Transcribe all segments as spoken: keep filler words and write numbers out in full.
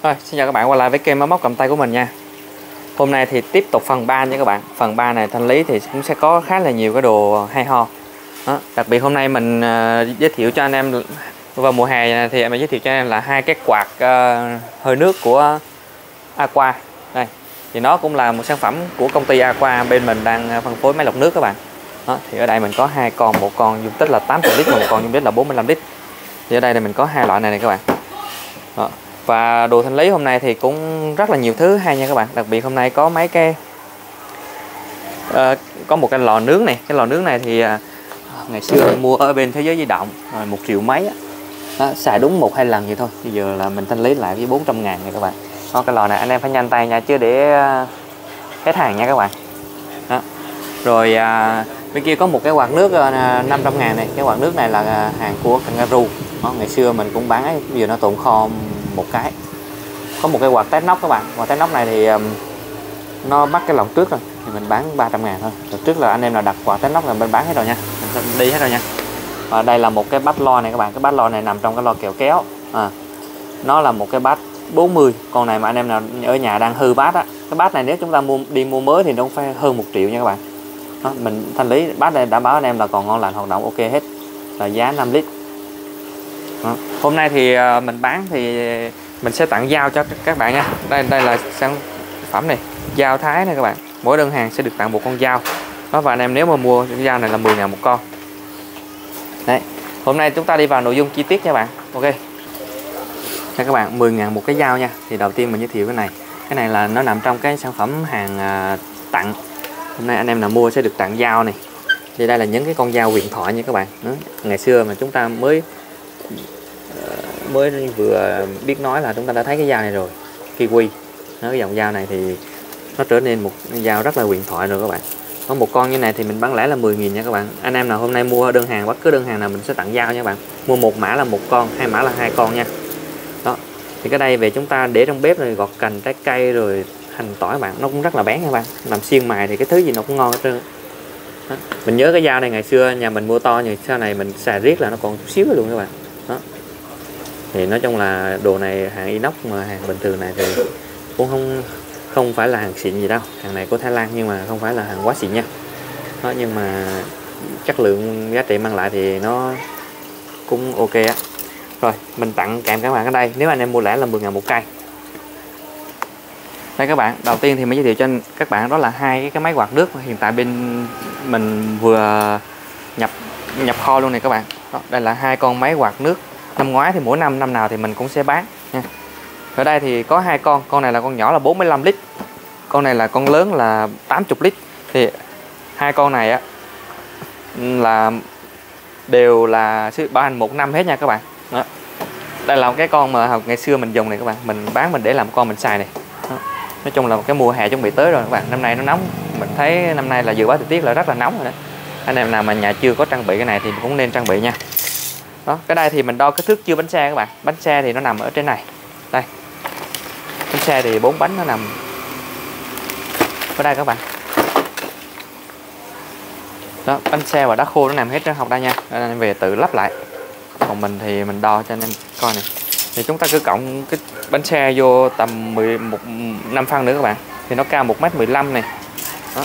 Rồi, xin chào các bạn quay lại với kênh máy móc cầm tay của mình nha. Hôm nay thì tiếp tục phần ba nha các bạn. Phần ba này thanh lý thì cũng sẽ có khá là nhiều cái đồ hay ho. Đó, đặc biệt hôm nay mình uh, giới thiệu cho anh em vào mùa hè này, thì em giới thiệu cho anh em là hai cái quạt uh, hơi nước của Aqua. Đây, thì nó cũng là một sản phẩm của công ty Aqua, bên mình đang phân phối máy lọc nước các bạn. Đó, thì ở đây mình có hai con, một con dung tích là tám trăm lít và một con dung tích là bốn mươi lăm lít. Thì ở đây là mình có hai loại này này các bạn. Đó. Và đồ thanh lý hôm nay thì cũng rất là nhiều thứ hay nha các bạn. Đặc biệt hôm nay có mấy cái uh, có một cái lò nướng này. Cái lò nướng này thì uh, ngày xưa mình mua ở bên Thế Giới Di Động rồi một triệu mấy á. Đó, xài đúng một hai lần vậy thôi. Bây giờ là mình thanh lý lại với bốn trăm ngàn này các bạn. Đó, cái lò này anh em phải nhanh tay nha, chứ để uh, hết hàng nha các bạn. Đó. Rồi uh, bên kia có một cái quạt nước uh, năm trăm ngàn này. Cái quạt nước này là uh, hàng của Kangaroo. Đó, ngày xưa mình cũng bán ấy, bây giờ nó tồn kho một cái. Có một cái quạt test nóc các bạn. Quạt test nóc này thì um, nó bắt cái lồng trước rồi thì mình bán ba trăm ngàn thôi. Rồi trước là anh em nào đặt quạt test nóc là bên bán hết rồi nha, mình đi hết rồi nha. Và đây là một cái bát lo này các bạn. Cái bát lo này nằm trong cái lo kẹo kéo. À, nó là một cái bát bốn mươi. Con này mà anh em nào ở nhà đang hư bát á, cái bát này nếu chúng ta mua đi mua mới thì nó phải hơn một triệu nha các bạn. Đó, mình thanh lý bát này đảm bảo anh em là còn ngon lành, hoạt động ok hết. Là giá năm lít. Đó. Hôm nay thì mình bán thì mình sẽ tặng dao cho các bạn nha. Đây đây là sản phẩm này, dao Thái này các bạn. Mỗi đơn hàng sẽ được tặng một con dao. Đó, và anh em nếu mà mua cái dao này là mười ngàn một con. Đấy. Hôm nay chúng ta đi vào nội dung chi tiết nha bạn. Ok. Đây các bạn, mười ngàn một cái dao nha. Thì đầu tiên mình giới thiệu cái này. Cái này là nó nằm trong cái sản phẩm hàng à, tặng. Hôm nay anh em nào mua sẽ được tặng dao này. Thì đây là những cái con dao huyền thoại nha các bạn. Đó. Ngày xưa mà chúng ta mới mới vừa biết nói là chúng ta đã thấy cái dao này rồi, Kiwi. Nó cái dòng dao này thì nó trở nên một dao rất là huyền thoại rồi các bạn. Có một con như này thì mình bán lẻ là mười nghìn nha các bạn. Anh em nào hôm nay mua đơn hàng, bất cứ đơn hàng nào mình sẽ tặng dao nha các bạn. Mua một mã là một con, hai mã là hai con nha. Đó. Thì cái đây về chúng ta để trong bếp rồi gọt cành, trái cây rồi hành tỏi bạn, nó cũng rất là bén nha các bạn. Làm xiên mài thì cái thứ gì nó cũng ngon hết trơn. Đó. Mình nhớ cái dao này ngày xưa nhà mình mua to, nhưng sau này mình xài riết là nó còn chút xíu luôn các bạn. Đó. Thì nói chung là đồ này hàng inox, mà hàng bình thường này thì cũng không không phải là hàng xịn gì đâu. Hàng này của Thái Lan nhưng mà không phải là hàng quá xịn nha. Đó, nhưng mà chất lượng giá trị mang lại thì nó cũng ok á. Rồi mình tặng kèm các bạn ở đây, nếu anh em mua lẻ là mười ngàn một cây. Đây các bạn, đầu tiên thì mình giới thiệu cho các bạn đó là hai cái, cái máy quạt nước hiện tại bên mình vừa nhập nhập kho luôn này các bạn. Đó, đây là hai con máy quạt nước. Năm ngoái thì mỗi năm năm nào thì mình cũng sẽ bán nha. Ở đây thì có hai con, con này là con nhỏ là bốn mươi lăm lít, con này là con lớn là tám mươi lít. Thì hai con này á là đều là bảo hành một năm hết nha các bạn. Đó. Đây là một cái con mà ngày xưa mình dùng này các bạn, mình bán mình để làm con mình xài này. Đó. Nói chung là một cái mùa hè chuẩn bị tới rồi các bạn. Năm nay nó nóng, mình thấy năm nay là dự báo thời tiết là rất là nóng rồi đó. Anh em nào mà nhà chưa có trang bị cái này thì cũng nên trang bị nha. Đó, cái đây thì mình đo kích thước chưa bánh xe các bạn. Bánh xe thì nó nằm ở trên này. Đây. Bánh xe thì bốn bánh nó nằm ở đây các bạn. Đó, bánh xe và đá khô nó nằm hết trên học đây nha. Nên anh về tự lắp lại. Còn mình thì mình đo cho anh em coi này. Thì chúng ta cứ cộng cái bánh xe vô tầm mười một năm phân nữa các bạn. Thì nó cao một mét mười lăm này. Đó.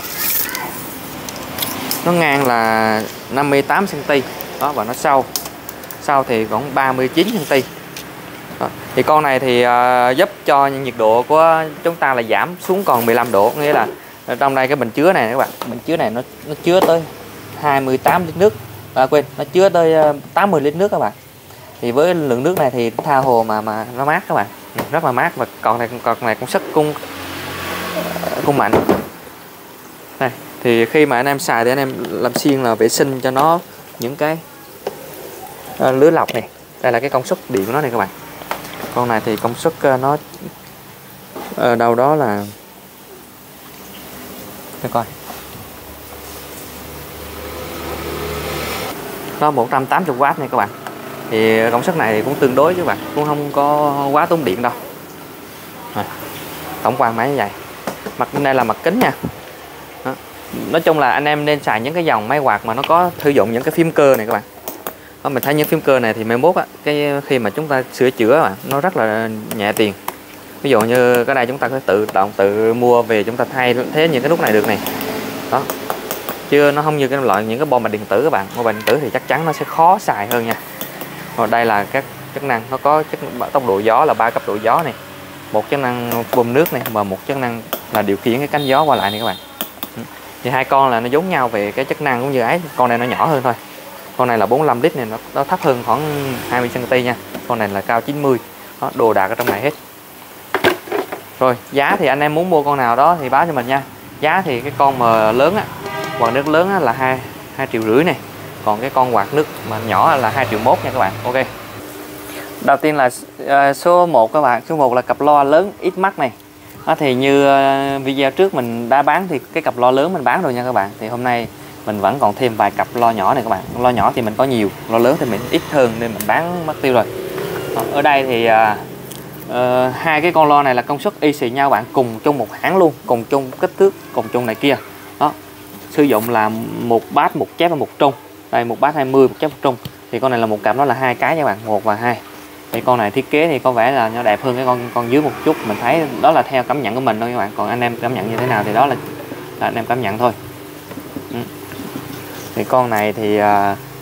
Nó ngang là năm mươi tám xăng ti mét. Đó, và nó sâu. Sau thì còn ba mươi chín xăng ti mét. Thì con này thì uh, giúp cho nhiệt độ của chúng ta là giảm xuống còn mười lăm độ, nghĩa là trong đây cái bình chứa này các bạn, bình chứa này nó nó chứa tới hai mươi tám lít nước. À, quên, nó chứa tới uh, tám mươi lít nước các bạn. Thì với lượng nước này thì tha hồ mà mà nó mát các bạn, rất là mát. Và còn này còn này cũng sức cung uh, cung mạnh. Này, thì khi mà anh em xài thì anh em làm xiên là vệ sinh cho nó những cái À, lưới lọc này. Đây là cái công suất điện của nó này các bạn. Con này thì công suất nó ở đâu đó là để coi nó một trăm tám mươi oát này các bạn. Thì công suất này thì cũng tương đối chứ các bạn, cũng không có quá tốn điện đâu. Rồi. Tổng quan máy như vậy. Mặt bên đây là mặt kính nha. Đó. Nói chung là anh em nên xài những cái dòng máy quạt mà nó có sử dụng những cái phím cơ này các bạn. Đó, mình thấy những phím cơ này thì mai mốt á, cái khi mà chúng ta sửa chữa mà, nó rất là nhẹ tiền. Ví dụ như cái này chúng ta có thể tự động tự mua về chúng ta thay thế những cái nút này được này. Đó. Chứ nó không như cái loại những cái bo mạch điện tử các bạn. Bo mạch điện tử thì chắc chắn nó sẽ khó xài hơn nha. Còn đây là các chức năng, nó có chức tốc độ gió là ba cấp độ gió này, một chức năng bơm nước này và một chức năng là điều khiển cái cánh gió qua lại này các bạn. Thì hai con là nó giống nhau về cái chức năng cũng như ấy, con này nó nhỏ hơn thôi. Con này là bốn mươi lăm lít này, nó, nó thấp hơn khoảng hai mươi xăng ti mét nha. Con này là cao chín mươi. Đó, đồ đạc ở trong này hết. Rồi, giá thì anh em muốn mua con nào đó thì báo cho mình nha. Giá thì cái con mà lớn á, quạt nước lớn á, là hai hai triệu rưỡi này. Còn cái con quạt nước mà nhỏ là hai triệu mốt nha các bạn. Ok. Đầu tiên là uh, số một các bạn, số một là cặp loa lớn ít mắt này. Đó, thì như uh, video trước mình đã bán thì cái cặp loa lớn mình bán rồi nha các bạn. Thì hôm nay mình vẫn còn thêm vài cặp loa nhỏ này các bạn. Loa nhỏ thì mình có nhiều, loa lớn thì mình ít hơn nên mình bán mất tiêu rồi. Đó, ở đây thì uh, uh, hai cái con loa này là công suất y xì nhau bạn, cùng chung một hãng luôn, cùng chung kích thước, cùng chung này kia. Đó, sử dụng là một bass, một chép và một trung. Đây một bass hai mươi, một chép một trung. Thì con này là một cặp, nó là hai cái nha bạn, một và hai. Thì con này thiết kế thì có vẻ là nó đẹp hơn cái con con dưới một chút, mình thấy đó là theo cảm nhận của mình thôi các bạn. Còn anh em cảm nhận như thế nào thì đó là, là anh em cảm nhận thôi. Ừ. Thì con này thì uh,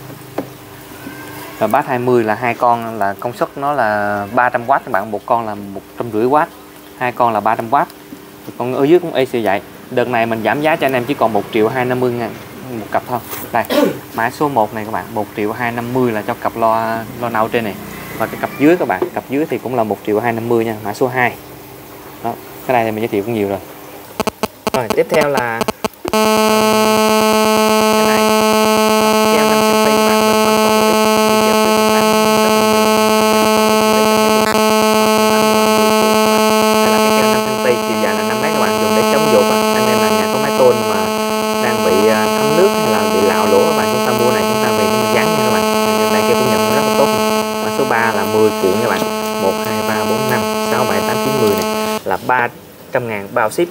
là bass hai mươi là hai con là công suất nó là ba trăm oát các bạn, một con là một trăm rưỡi oát, hai con là ba trăm oát. Thì con ở dưới cũng y xì vậy. Đợt này mình giảm giá cho anh em chỉ còn một triệu hai trăm năm mươi ngàn một cặp thôi. Đây, mã số một này các bạn, một triệu hai trăm năm mươi là cho cặp loa loa nâu trên này. Và cái cặp dưới các bạn, cặp dưới thì cũng là một triệu hai trăm năm mươi nha, mã số hai. Đó, cái này thì mình giới thiệu cũng nhiều rồi. Rồi, tiếp theo là cái này keo năm xăng ti mét bạn, mình vẫn còn một ít. Video trước mình bán rất là nhiều. Đây là cái keo năm xăng ti chiều dài là năm mét các bạn, dùng để chống dột. Anh em là nhà có mái tôn mà đang bị thấm nước hay là bị lạo lỗ các bạn, chúng ta mua này chúng ta về chúng ta dán nha các bạn. Đây keo cũng nhận rất là tốt. Mã số ba là mười cuộn các bạn, một, hai, ba, bốn, năm, sáu, bảy, tám, chín, mười này là ba trăm ngàn bao ship.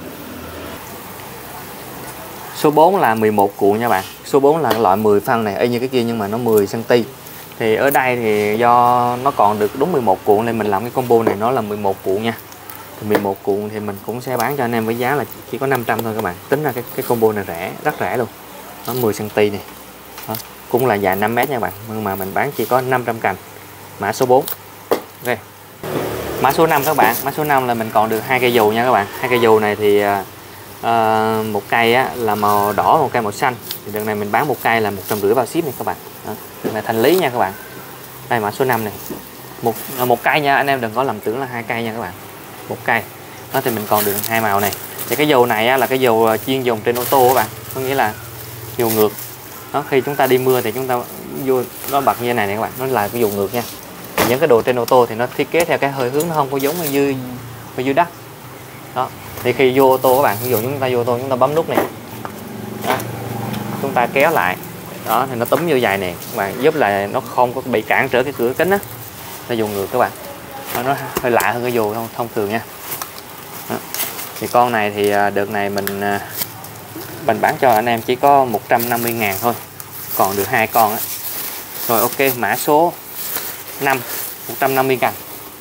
Số bốn là mười một cuộn nha bạn. Số bốn là loại mười phân này, y như cái kia nhưng mà nó mười xăng ti mét. Thì ở đây thì do nó còn được đúng mười một cuộn nên mình làm cái combo này nó là mười một cuộn nha. Thì mười một cuộn thì mình cũng sẽ bán cho anh em với giá là chỉ có năm trăm thôi các bạn. Tính ra cái cái combo này rẻ, rất rẻ luôn. Nó mười xăng ti mét này. Đó, cũng là dài năm mét nha bạn, nhưng mà mình bán chỉ có năm trăm cành. Mã số bốn. Ok. Mã số năm các bạn, mã số năm là mình còn được hai cây dù nha các bạn. Hai cây dù này thì uh, một cây á, là màu đỏ, một cây màu xanh. Thì đợt này mình bán một cây là một trăm rưỡi bao ship này các bạn. Đó, đợt này thanh lý nha các bạn. Đây mã số năm này. Một một cây nha, anh em đừng có lầm tưởng là hai cây nha các bạn. Một cây. Đó thì mình còn được hai màu này. Thì cái dù này á, là cái dù chuyên dùng trên ô tô các bạn. Có nghĩa là dù ngược. Đó, khi chúng ta đi mưa thì chúng ta vô nó bật như thế này này các bạn, nó là cái dù ngược nha. Những cái đồ trên ô tô thì nó thiết kế theo cái hơi hướng nó không có giống như dưới, dưới đất. Đó, thì khi vô ô tô các bạn, ví dụ chúng ta vô ô tô chúng ta bấm nút này. Đó, chúng ta kéo lại. Đó thì nó túm như vậy nè các bạn, giúp là nó không có bị cản trở cái cửa kính á. Nó dù ngược các bạn. Đó, nó hơi lạ hơn cái dù thông, thông thường nha. Đó. Thì con này thì đợt này mình mình bán cho anh em chỉ có một trăm năm mươi ngàn thôi. Còn được hai con á. Rồi ok, mã số năm, một trăm năm mươi cành.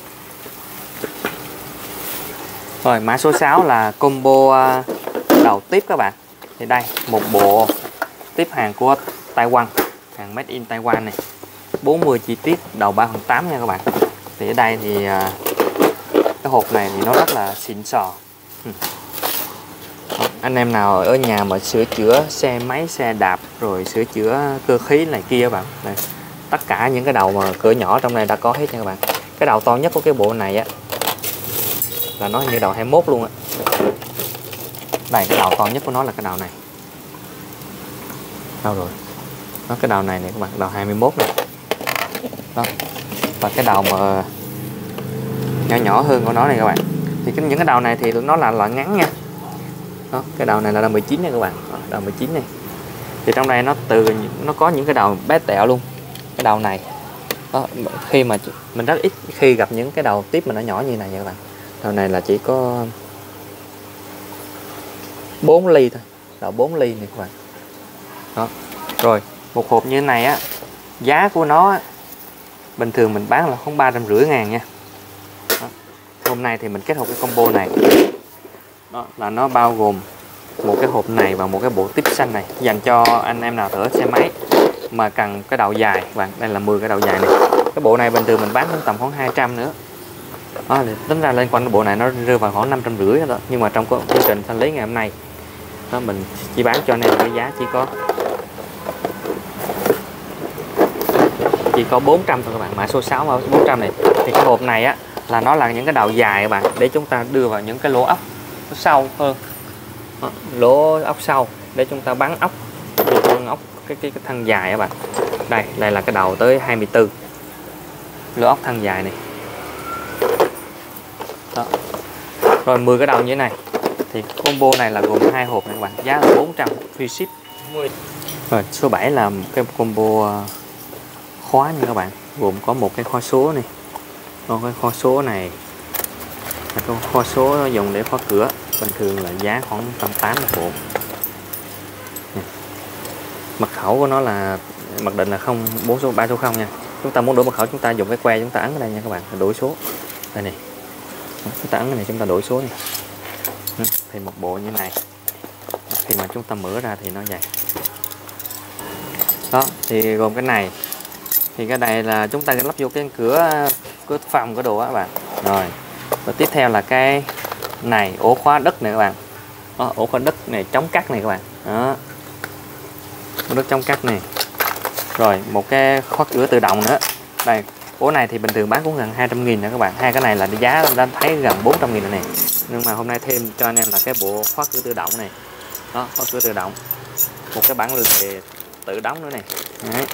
Rồi mã số sáu là combo đầu tiếp các bạn. Thì đây, một bộ tiếp hàng của Taiwan, hàng made in Taiwan này. bốn mươi chi tiết, đầu ba phần tám nha các bạn. Thì ở đây thì cái hộp này thì nó rất là xịn sò. Anh em nào ở nhà mà sửa chữa xe máy, xe đạp rồi sửa chữa cơ khí này kia các bạn. Đây, tất cả những cái đầu mà cỡ nhỏ trong này đã có hết nha các bạn. Cái đầu to nhất của cái bộ này á là nó như đầu hai mươi mốt luôn á. Đây, cái đầu to nhất của nó là cái đầu này. Đâu rồi? Nó cái đầu này này các bạn, đầu hai mươi mốt này. Đó. Và cái đầu mà nhỏ nhỏ hơn của nó này các bạn. Thì cái, những cái đầu này thì nó là loại ngắn nha. Đó, cái đầu này là đầu mười chín này các bạn. Đó, đầu mười chín này. Thì trong đây nó từ nó có những cái đầu bé tẹo luôn. Cái đầu này. Đó, khi mà mình rất ít khi gặp những cái đầu tiếp mà nó nhỏ như này nha các bạn. Đầu này là chỉ có bốn ly thôi. Đầu bốn ly này các bạn. Đó. Rồi, một hộp như thế này á, giá của nó á, bình thường mình bán là không ba trăm rưỡi ngàn nha. Đó. hôm nay thì mình kết hợp cái combo này. Đó là nó bao gồm một cái hộp này và một cái bộ tiếp xanh này dành cho anh em nào thử xe máy mà cần cái đầu dài các bạn. Đây là mười cái đầu dài này. Cái bộ này bình thường mình bán tầm khoảng hai trăm nữa. Đó, thì tính ra lên quanh cái bộ này nó rơi vào khoảng năm trăm rưỡi đó. Nhưng mà trong chương trình thanh lý ngày hôm nay đó, mình chỉ bán cho anh em cái giá chỉ có chỉ có bốn trăm thôi các bạn. Mã số sáu và bốn trăm này. Thì cái hộp này á là nó là những cái đầu dài các bạn, để chúng ta đưa vào những cái lỗ ốc nó sâu hơn. Đó, lỗ ốc sâu để chúng ta bắn ốc, ốc cái, cái cái thân dài các bạn. Đây, đây là cái đầu tới hai mươi tư lỗ ốc thân dài này. Đó. Rồi mười cái đầu như thế này. Thì combo này là gồm hai hộp này các bạn, giá là bốn trăm free ship. Rồi số bảy là cái combo khóa nha các bạn, gồm có một cái kho số này, còn cái kho số này là cái kho số nó dùng để khóa cửa, bình thường là giá khoảng tầm tám mươi bộ. Mật khẩu của nó là mặc định là không bốn số ba số không nha. Chúng ta muốn đổi mật khẩu chúng ta dùng cái que chúng ta ấn ở đây nha các bạn, đổi số đây này, chúng ta ấn cái này chúng ta đổi số này. Thì một bộ như này khi mà chúng ta mở ra thì nó vậy đó. Thì gồm cái này, thì cái này là chúng ta lắp vô cái cửa cửa phòng cái đồ á các bạn. Rồi và tiếp theo là cái này, ổ khóa đất này các bạn. Đó, ổ khóa đất này chống cắt này các bạn. Đó, ổ đất chống cắt này. Rồi một cái khóa cửa tự động nữa. Đây, ổ này thì bình thường bán cũng gần hai trăm nghìn nữa các bạn. Hai cái này là giá đã thấy gần bốn trăm nghìn rồi này. Nhưng mà hôm nay thêm cho anh em là cái bộ khóa cửa tự động này. Đó, khóa cửa tự động. Một cái bản lề tự đóng nữa này. Đấy.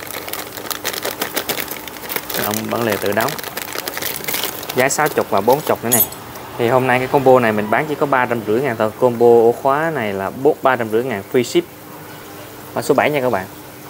Động bản lề tự đóng. Giá sáu mươi và bốn mươi nữa này. Thì hôm nay cái combo này mình bán chỉ có ba trăm rưỡi ngàn thôi. Combo ổ khóa này là ba trăm rưỡi ngàn free ship. Mã số bảy nha các bạn.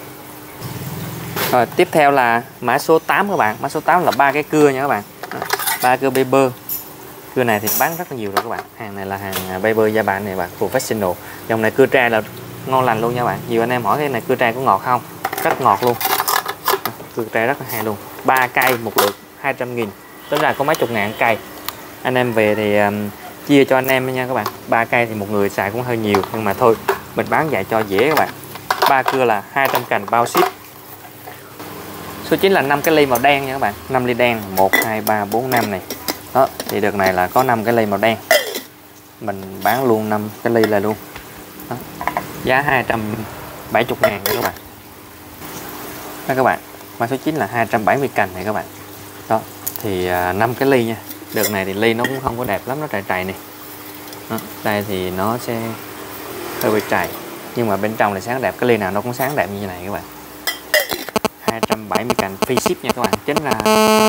Rồi tiếp theo là mã số tám các bạn. Mã số tám là ba cái cưa nha các bạn. Ba cưa Baber. Cưa này thì bán rất là nhiều rồi các bạn. Hàng này là hàng Baber gia bạn này bạn, professional. Dòng này cưa tre là ngon lành luôn nha các bạn. Nhiều anh em hỏi cái này cưa tre có ngọt không? Rất ngọt luôn. Cưa tre rất là hay luôn. Ba cây một lượt hai trăm nghìn. Tính ra có mấy chục ngàn cây. Anh em về thì um, chia cho anh em nha các bạn. Ba cây thì một người xài cũng hơi nhiều, nhưng mà thôi mình bán vậy cho dễ các bạn. Ba cưa là hai trăm cành bao ship. Số chín là năm cái ly màu đen nha các bạn. Năm ly đen, một hai ba bốn năm này. Đó, thì đợt này là có năm cái ly màu đen. Mình bán luôn năm cái ly là luôn. Đó. Giá hai trăm bảy mươi ngàn nha các bạn. Đó các bạn. Mã số chín là hai trăm bảy mươi cành này các bạn. Đó, thì uh, năm cái ly nha. Đợt này thì ly nó cũng không có đẹp lắm, nó trầy trầy này. Đó, đây thì nó sẽ hơi bị trầy, nhưng mà bên trong là sáng đẹp. Cái ly nào nó cũng sáng đẹp như thế này các bạn. Hai trăm bảy mươi cành free ship nha các bạn. Chính là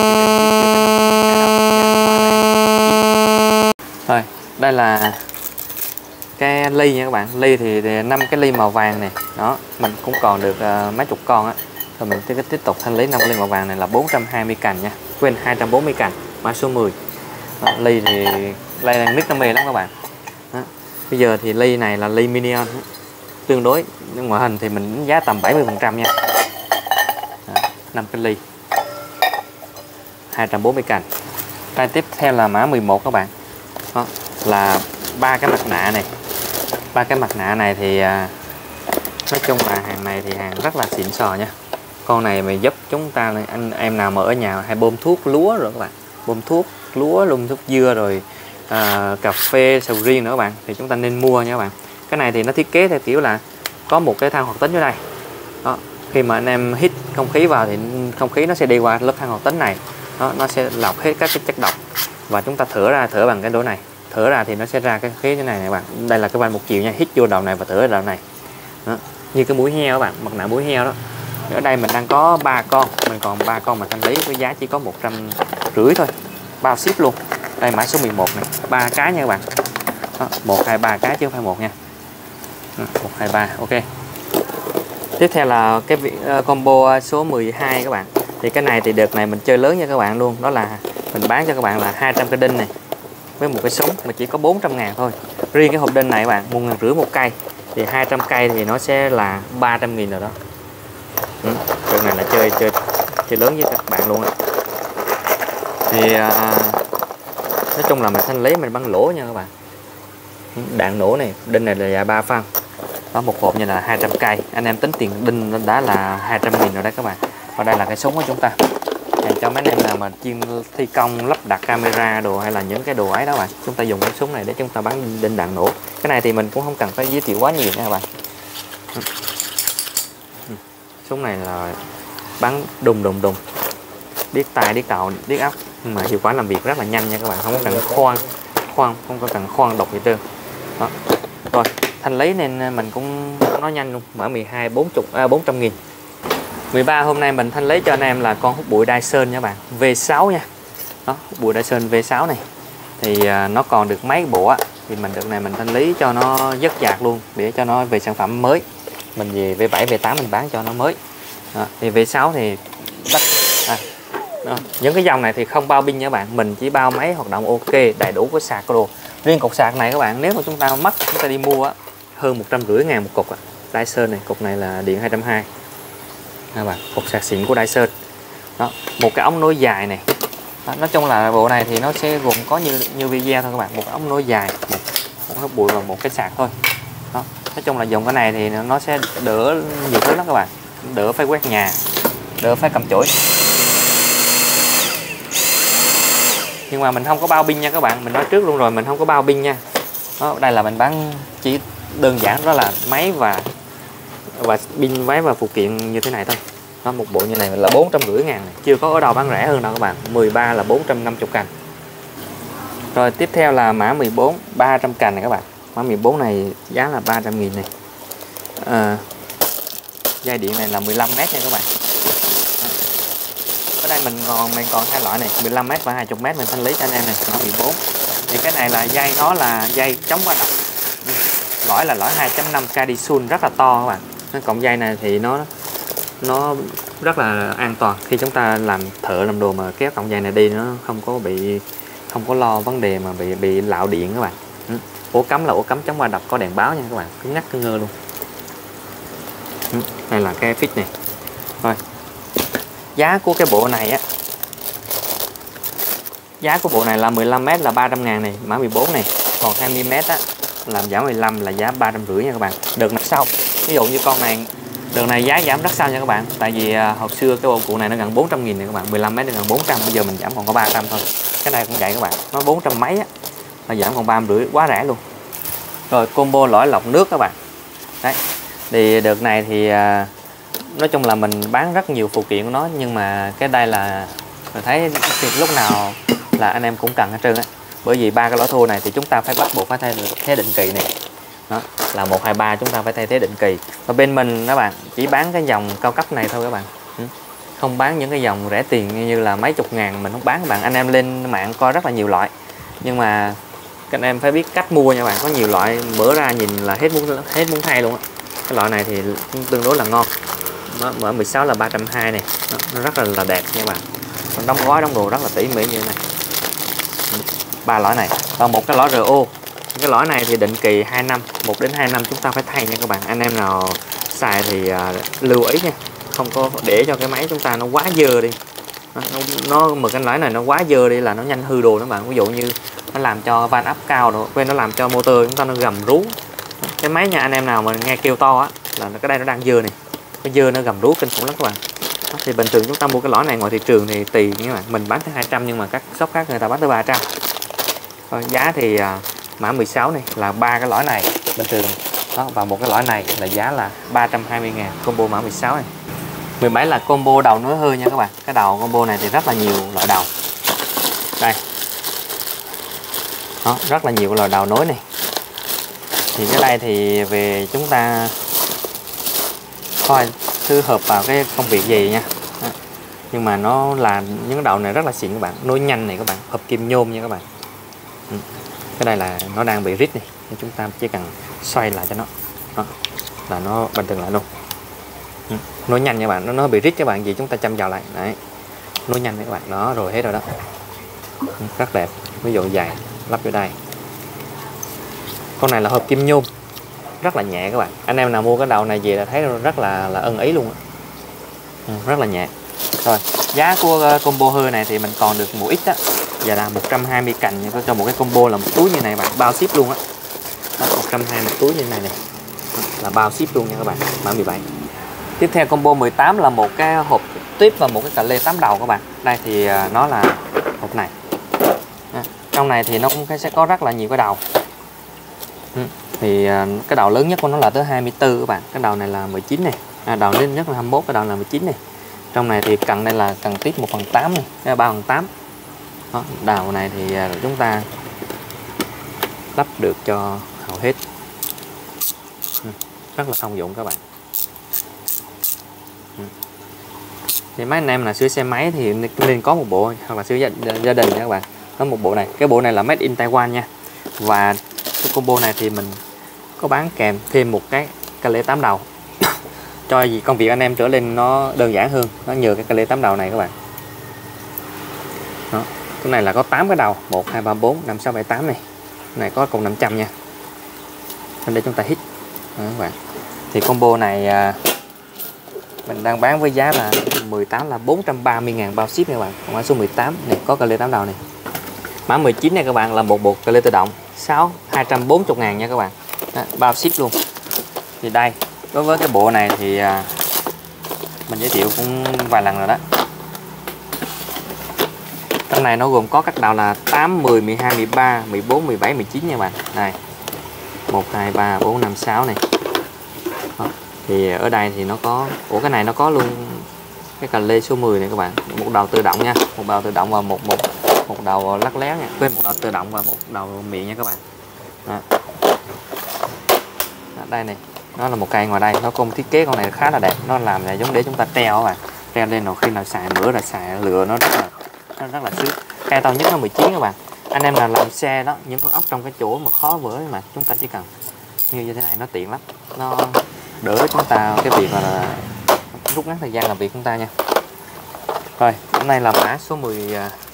rồi, đây là cái ly nha các bạn. Ly thì năm cái ly màu vàng này. Đó, mình cũng còn được uh, mấy chục con á. Rồi mình tiếp tiếp tục thanh lý năm cái ly màu vàng này là bốn trăm hai mươi cành nha. Quên, hai trăm bốn mươi cành. Mã số mười. Đó, ly thì ly là mix nó mê lắm các bạn. Đó. Bây giờ thì ly này là ly minion, tương đối nhưng ngoại hình thì mình đánh giá tầm bảy mươi phần trăm nha. năm cái ly hai trăm bốn mươi cành. Đây tiếp theo là mã mười một các bạn. Đó, là ba cái mặt nạ này. Ba cái mặt nạ này thì nói chung là hàng này thì hàng rất là xịn sò nha. Con này mà giúp chúng ta, anh em nào mà ở nhà hay bơm thuốc lúa rồi các bạn, bơm thuốc lúa, lung thuốc dưa rồi à, cà phê, sầu riêng nữa các bạn, thì chúng ta nên mua nha các bạn. Cái này thì nó thiết kế theo kiểu là có một cái than hoạt tính ở đây. Đó, khi mà anh em hít không khí vào thì không khí nó sẽ đi qua lớp than hoạt tính này. Đó, nó sẽ lọc hết các cái chất độc và chúng ta thở ra, thở bằng cái đổ này, thở ra thì nó sẽ ra cái khí như này này các bạn. Đây là cái van một chiều nha, hít vô đầu này và thở ra đầu này. Đó, như cái mũi heo các bạn, mặt nạ mũi heo đó. Ở đây mình đang có ba con, mình còn ba con mà thanh lý với giá chỉ có một trăm rưỡi thôi, bao ship luôn. Đây mã số mười một này, ba cái nha các bạn. Đó, một hai ba cái chứ không phải một nha. một hai ba, ok. Tiếp theo là cái combo số mười hai các bạn. Thì cái này thì đợt này mình chơi lớn nha các bạn luôn. Đó là mình bán cho các bạn là hai trăm cái đinh này với một cái súng mà chỉ có bốn trăm ngàn thôi. Riêng cái hộp đinh này các bạn, một ngàn rưỡi một cây. Thì hai trăm cây thì nó sẽ là ba trăm nghìn rồi đó. Ừ, đợt này là chơi chơi chơi lớn với các bạn luôn á. Thì uh, Nói chung là mình thanh lý mình bán lỗ nha các bạn. Đạn nổ này, đinh này là dài ba phân. Đó, một hộp như là hai trăm cây. Anh em tính tiền đinh đã là hai trăm nghìn rồi đấy các bạn. Và đây là cái súng của chúng ta, dành cho mấy anh em nào mà chuyên thi công lắp đặt camera đồ hay là những cái đồ ấy đó bạn, chúng ta dùng cái súng này để chúng ta bắn đinh đạn nổ. Cái này thì mình cũng không cần phải giới thiệu quá nhiều nha các bạn. Súng này là bắn đùng đùng đùng, điếc tai điếc đầu điếc óc, nhưng mà hiệu quả làm việc rất là nhanh nha các bạn, không có cần khoan khoan không có cần khoan độc gì trơn. Đó. Rồi thanh lý nên mình cũng nói nhanh luôn, mở mười hai bốn mươi à, bốn trăm nghìn. mười ba hôm nay mình thanh lý cho anh em là con hút bụi Dyson nha bạn, V sáu nha. Đó, hút bụi Dyson V sáu này thì à, nó còn được mấy bộ á, thì mình được này mình thanh lý cho nó dứt dạc luôn để cho nó về sản phẩm mới. Mình về V bảy V tám mình bán cho nó mới. Đó, thì V sáu thì bắt à, đó. Những cái dòng này thì không bao pin nha các bạn, mình chỉ bao máy hoạt động ok, đầy đủ có sạc đồ. Riêng cục sạc này các bạn, nếu mà chúng ta mất chúng ta đi mua á, hơn một trăm rưỡi ngàn một cục. Dyson này, cục này là điện hai trăm hai mươi các bạn, cục sạc xịn của Dyson. Đó, một cái ống nối dài này. Đó, nói chung là bộ này thì nó sẽ gồm có như như video thôi các bạn, một cái ống nối dài, một, một hút bụi và một cái sạc thôi. Đó, nói chung là dùng cái này thì nó sẽ đỡ nhiều thứ lắm các bạn, đỡ phải quét nhà, đỡ phải cầm chổi. Nhưng mà mình không có bao pin nha các bạn, mình nói trước luôn rồi, mình không có bao pin nha. Đó, đây là mình bán chỉ đơn giản đó là máy và và pin máy và phụ kiện như thế này thôi. Đó, một bộ như này là bốn trăm rưỡi ngàn này. Chưa có ở đâu bán rẻ hơn đâu các bạn. mười ba là bốn trăm năm mươi cành. Rồi tiếp theo là mã mười bốn ba trăm cành này các bạn. Mã mười bốn này giá là ba trăm nghìn này. À, dây điện này là mười lăm mét nha các bạn. Đó. Ở đây mình còn mình còn hai loại này, mười lăm mét và hai mươi mét mình thanh lý cho anh em này, mã mười bốn. Thì cái này là dây nó là dây chống va đập. Lõi là lõi hai chấm năm Cadisun rất là to các bạn. Cái cọng dây này thì nó nó rất là an toàn khi chúng ta làm thợ làm đồ mà kéo cọng dây này đi, nó không có bị không có lo vấn đề mà bị bị lạo điện các bạn. Ừ. Ổ cắm là ổ cắm chống va đập có đèn báo nha các bạn, cứng nhắc cứng ngơ luôn. Ừ. Đây là cái fit này. Rồi giá của cái bộ này á, giá của bộ này là mười lăm mét là ba trăm ngàn này, mã mười bốn này. Còn hai mươi mét á làm giảm mười lăm là giá ba trăm rưỡi nha các bạn. Đợt này sau ví dụ như con này, đợt này giá giảm rất sao nha các bạn, tại vì à, hồi xưa cái bộ cụ này nó gần bốn trăm nghìn này các bạn, mười lăm mét nó gần bốn trăm, bây giờ mình giảm còn có ba trăm thôi. Cái này cũng vậy các bạn, nó bốn trăm mấy á, nó giảm còn ba trăm rưỡi, quá rẻ luôn. Rồi combo lõi lọc nước các bạn. Đấy, thì đợt này thì à, nói chung là mình bán rất nhiều phụ kiện của nó, nhưng mà cái đây là mình thấy lúc nào là anh em cũng cần hết trơn á. Bởi vì ba cái lõi thô này thì chúng ta phải bắt buộc phải thay thế định kỳ này. Đó, là một hai ba chúng ta phải thay thế định kỳ. Và bên mình các bạn chỉ bán cái dòng cao cấp này thôi các bạn. Không bán những cái dòng rẻ tiền như là mấy chục ngàn mình không bán các bạn. Anh em lên mạng coi rất là nhiều loại. Nhưng mà các anh em phải biết cách mua nha các bạn. Có nhiều loại mở ra nhìn là hết muốn hết muốn thay luôn á. Cái loại này thì tương đối là ngon. Nó mở mười sáu là ba trăm hai mươi này. Đó, nó rất là, là đẹp nha các bạn. Còn đóng gói đóng đồ rất là tỉ mỉ như thế này. Ba lõi này. Còn một cái lõi rờ o. Cái lõi này thì định kỳ hai năm, một đến hai năm chúng ta phải thay nha các bạn. Anh em nào xài thì uh, lưu ý nha, không có để cho cái máy chúng ta nó quá dơ đi. Nó, nó mà cái lõi này nó quá dơ đi là nó nhanh hư đồ đó bạn. Ví dụ như nó làm cho van áp cao rồi, quên nó làm cho motor chúng ta nó gầm rú. Cái máy nhà anh em nào mà nghe kêu to á là cái đây nó đang dơ này, cái dơ nó gầm rú kinh khủng lắm các bạn. Đó, thì bình thường chúng ta mua cái lõi này ngoài thị trường thì tùy các bạn, mình bán tới hai trăm nhưng mà các shop khác người ta bán tới ba trăm. Rồi, giá thì uh, mã mười sáu này là ba cái lõi này bình thường đó, và một cái lõi này là giá là ba trăm hai mươi ngàn, combo mã mười sáu này. mười bảy là combo đầu nối hơi nha các bạn. Cái đầu combo này thì rất là nhiều loại đầu đây đó, rất là nhiều loại đầu nối này. Thì cái đây thì về chúng ta coi thứ hợp vào cái công việc gì nha. Đó. Nhưng mà nó là những cái đầu này rất là xịn các bạn, nối nhanh này các bạn, hợp kim nhôm nha các bạn. Ừ. Cái đây là nó đang bị rít này, nên chúng ta chỉ cần xoay lại cho nó. Đó. Là nó bình thường lại luôn. Ừ. Nối nhanh nha các bạn, nó nó bị rít các bạn, gì chúng ta châm vào lại. Đấy. Nối nhanh các bạn, đó rồi hết rồi đó. Ừ. Rất đẹp. Ví dụ dài lắp vô đây. Con này là hợp kim nhôm, rất là nhẹ các bạn. Anh em nào mua cái đầu này về là thấy rất là là ưng ý luôn á. Ừ. Rất là nhẹ. Rồi giá của combo hơi này thì mình còn được một ít á. Và là một trăm hai mươi cành nha, có cho một cái combo là một túi như này bạn, bao ship luôn á. một trăm hai mươi một túi như này này. Là bao ship luôn nha các bạn, mã mười bảy. Tiếp theo combo mười tám là một cái hộp tiếp và một cái cà lê tám đầu các bạn. Đây thì nó là hộp này. Trong này thì nó cũng sẽ có rất là nhiều cái đầu. Thì cái đầu lớn nhất của nó là tới hai mươi tư các bạn. Cái đầu này là mười chín này. À, đầu lớn nhất là hai mươi mốt, cái đầu là mười chín này. Trong này thì cần đây là cần tiếp một phần tám này, đây là ba phần tám. Đó, đầu này thì chúng ta lắp được cho hầu hết. Rất là thông dụng các bạn. Thì mấy anh em là sửa xe máy thì nên có một bộ, hoặc là sửa gia, gia đình nha các bạn, có một bộ này. Cái bộ này là made in Taiwan nha. Và cái combo này thì mình có bán kèm thêm một cái cà lê tám đầu cho gì công việc anh em trở lên nó đơn giản hơn. Nó nhờ cái cà lê tám đầu này các bạn. Đó, cái này là có tám cái đầu, một hai ba bốn năm sáu bảy tám này. Cái này có cùng năm trăm nha. Nên để chúng ta hít. Đó, các bạn. Thì combo này mình đang bán với giá là mười tám là bốn trăm ba mươi ngàn bao ship nha các bạn. Mã số mười tám này có cà lê tám đầu này. Mã mười chín này các bạn là một bộ cà lê tự động sáu hai trăm bốn mươi ngàn nha các bạn. Đó, bao ship luôn. Thì đây, đối với cái bộ này thì mình giới thiệu cũng vài lần rồi đó. Trong này nó gồm có các đầu là tám, mười, mười hai, mười ba, mười bốn, mười bảy, mười chín nha các bạn. Đây. một hai ba bốn năm sáu này. Đó. Thì ở đây thì nó có, ủa cái này nó có luôn cái cà lê số mười này các bạn. Một đầu tự động nha, một đầu tự động và một một một đầu lắc léo nha. Quên, một đầu tự động và một đầu miệng nha các bạn. Đó. Đó, đây này, nó là một cây ngoài đây, nó có một thiết kế con này khá là đẹp, nó làm là giống để chúng ta treo các bạn. Treo lên rồi khi nào xài nữa là xài lựa nó rất là nó rất là sướng. Cây to nhất nó mười chín các bạn. Anh em là làm xe đó, những con ốc trong cái chỗ mà khó vỡ mà chúng ta chỉ cần như thế này nó tiện lắm, nó đỡ chúng ta cái việc là rút ngắn thời gian làm việc chúng ta nha. Rồi, hôm nay là mã số mười,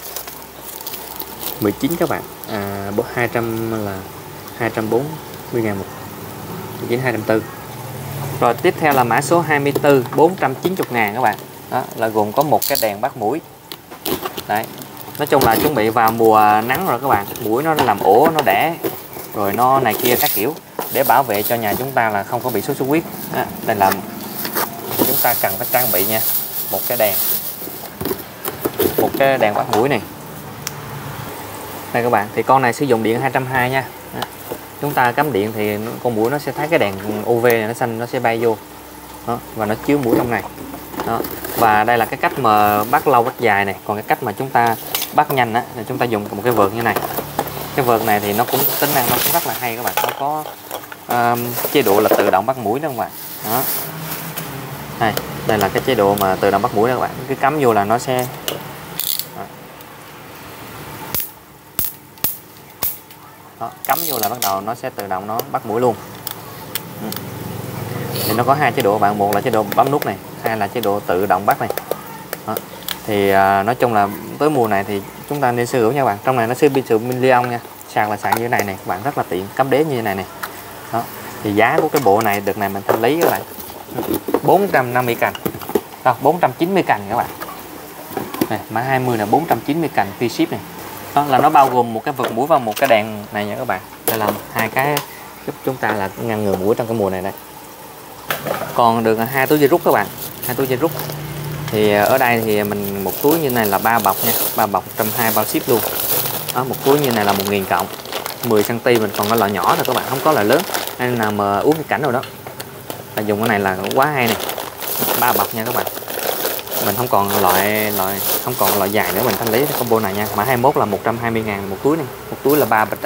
mười chín các bạn. À, hai trăm là hai trăm bốn mươi ngàn một, mười chín hai trăm bốn. Rồi tiếp theo là mã số hai mươi tư bốn trăm chín mươi ngàn các bạn. Đó là gồm có một cái đèn bắt mũi. Đấy. Nói chung là chuẩn bị vào mùa nắng rồi các bạn, mũi nó làm ổ, nó đẻ rồi nó này kia các kiểu để bảo vệ cho nhà chúng ta là không có bị sốt xuất huyết. À, đây là chúng ta cần phải trang bị nha, một cái đèn, một cái đèn bắt mũi này. Đây các bạn, thì con này sử dụng điện hai trăm hai mươi nha. À, chúng ta cắm điện thì con mũi nó sẽ thấy cái đèn u vê này nó xanh, nó sẽ bay vô. Đó, và nó chiếu mũi trong này. Đó. Và đây là cái cách mà bắt lâu bắt dài này. Còn cái cách mà chúng ta bắt nhanh á là chúng ta dùng một cái vợt như này. Cái vợt này thì nó cũng tính năng nó cũng rất là hay các bạn. Nó có uh, chế độ là tự động bắt mũi đó các bạn. Đó. Đây, đây là cái chế độ mà tự động bắt mũi đó các bạn. Cứ cắm vô là nó sẽ Đó. Đó, cắm vô là bắt đầu nó sẽ tự động nó bắt mũi luôn. Ừ. Thì nó có hai chế độ bạn, một là chế độ bấm nút này, hai là chế độ tự động bắt này. Đó. Thì à, nói chung là tới mùa này thì chúng ta nên sở hữu nha các bạn. Trong này nó sẽ bị sự Li-on nha, sạc là sạc như thế này này các bạn, rất là tiện, cắm đế như thế này này. Đó. Thì giá của cái bộ này đợt này mình thanh lý các bạn bốn trăm năm mươi cành, không, bốn trăm chín mươi cành các bạn. Này, mã hai mươi là bốn trăm chín mươi cành free ship này. Đó là nó bao gồm một cái vợt mũi và một cái đèn này nha các bạn. Đây là hai cái giúp chúng ta là ngăn ngừa mũi trong cái mùa này đây. Còn được hai túi dây rút các bạn, hai túi dây rút. Thì ở đây thì mình một túi như này là ba bọc nha, ba bọc một trăm hai mươi bao ship luôn. Đó, một túi như này là một nghìn cộng, mười xăng ti mình còn có loại nhỏ thôi các bạn, không có loại lớn. Nên là mà uống cái cảnh rồi đó. Là dùng cái này là quá hay này. Ba bọc nha các bạn. Mình không còn loại loại không còn loại dài nữa, mình thanh lý combo này nha. Mã hai mươi mốt là một trăm hai mươi ngàn một túi này, một túi là ba bịch.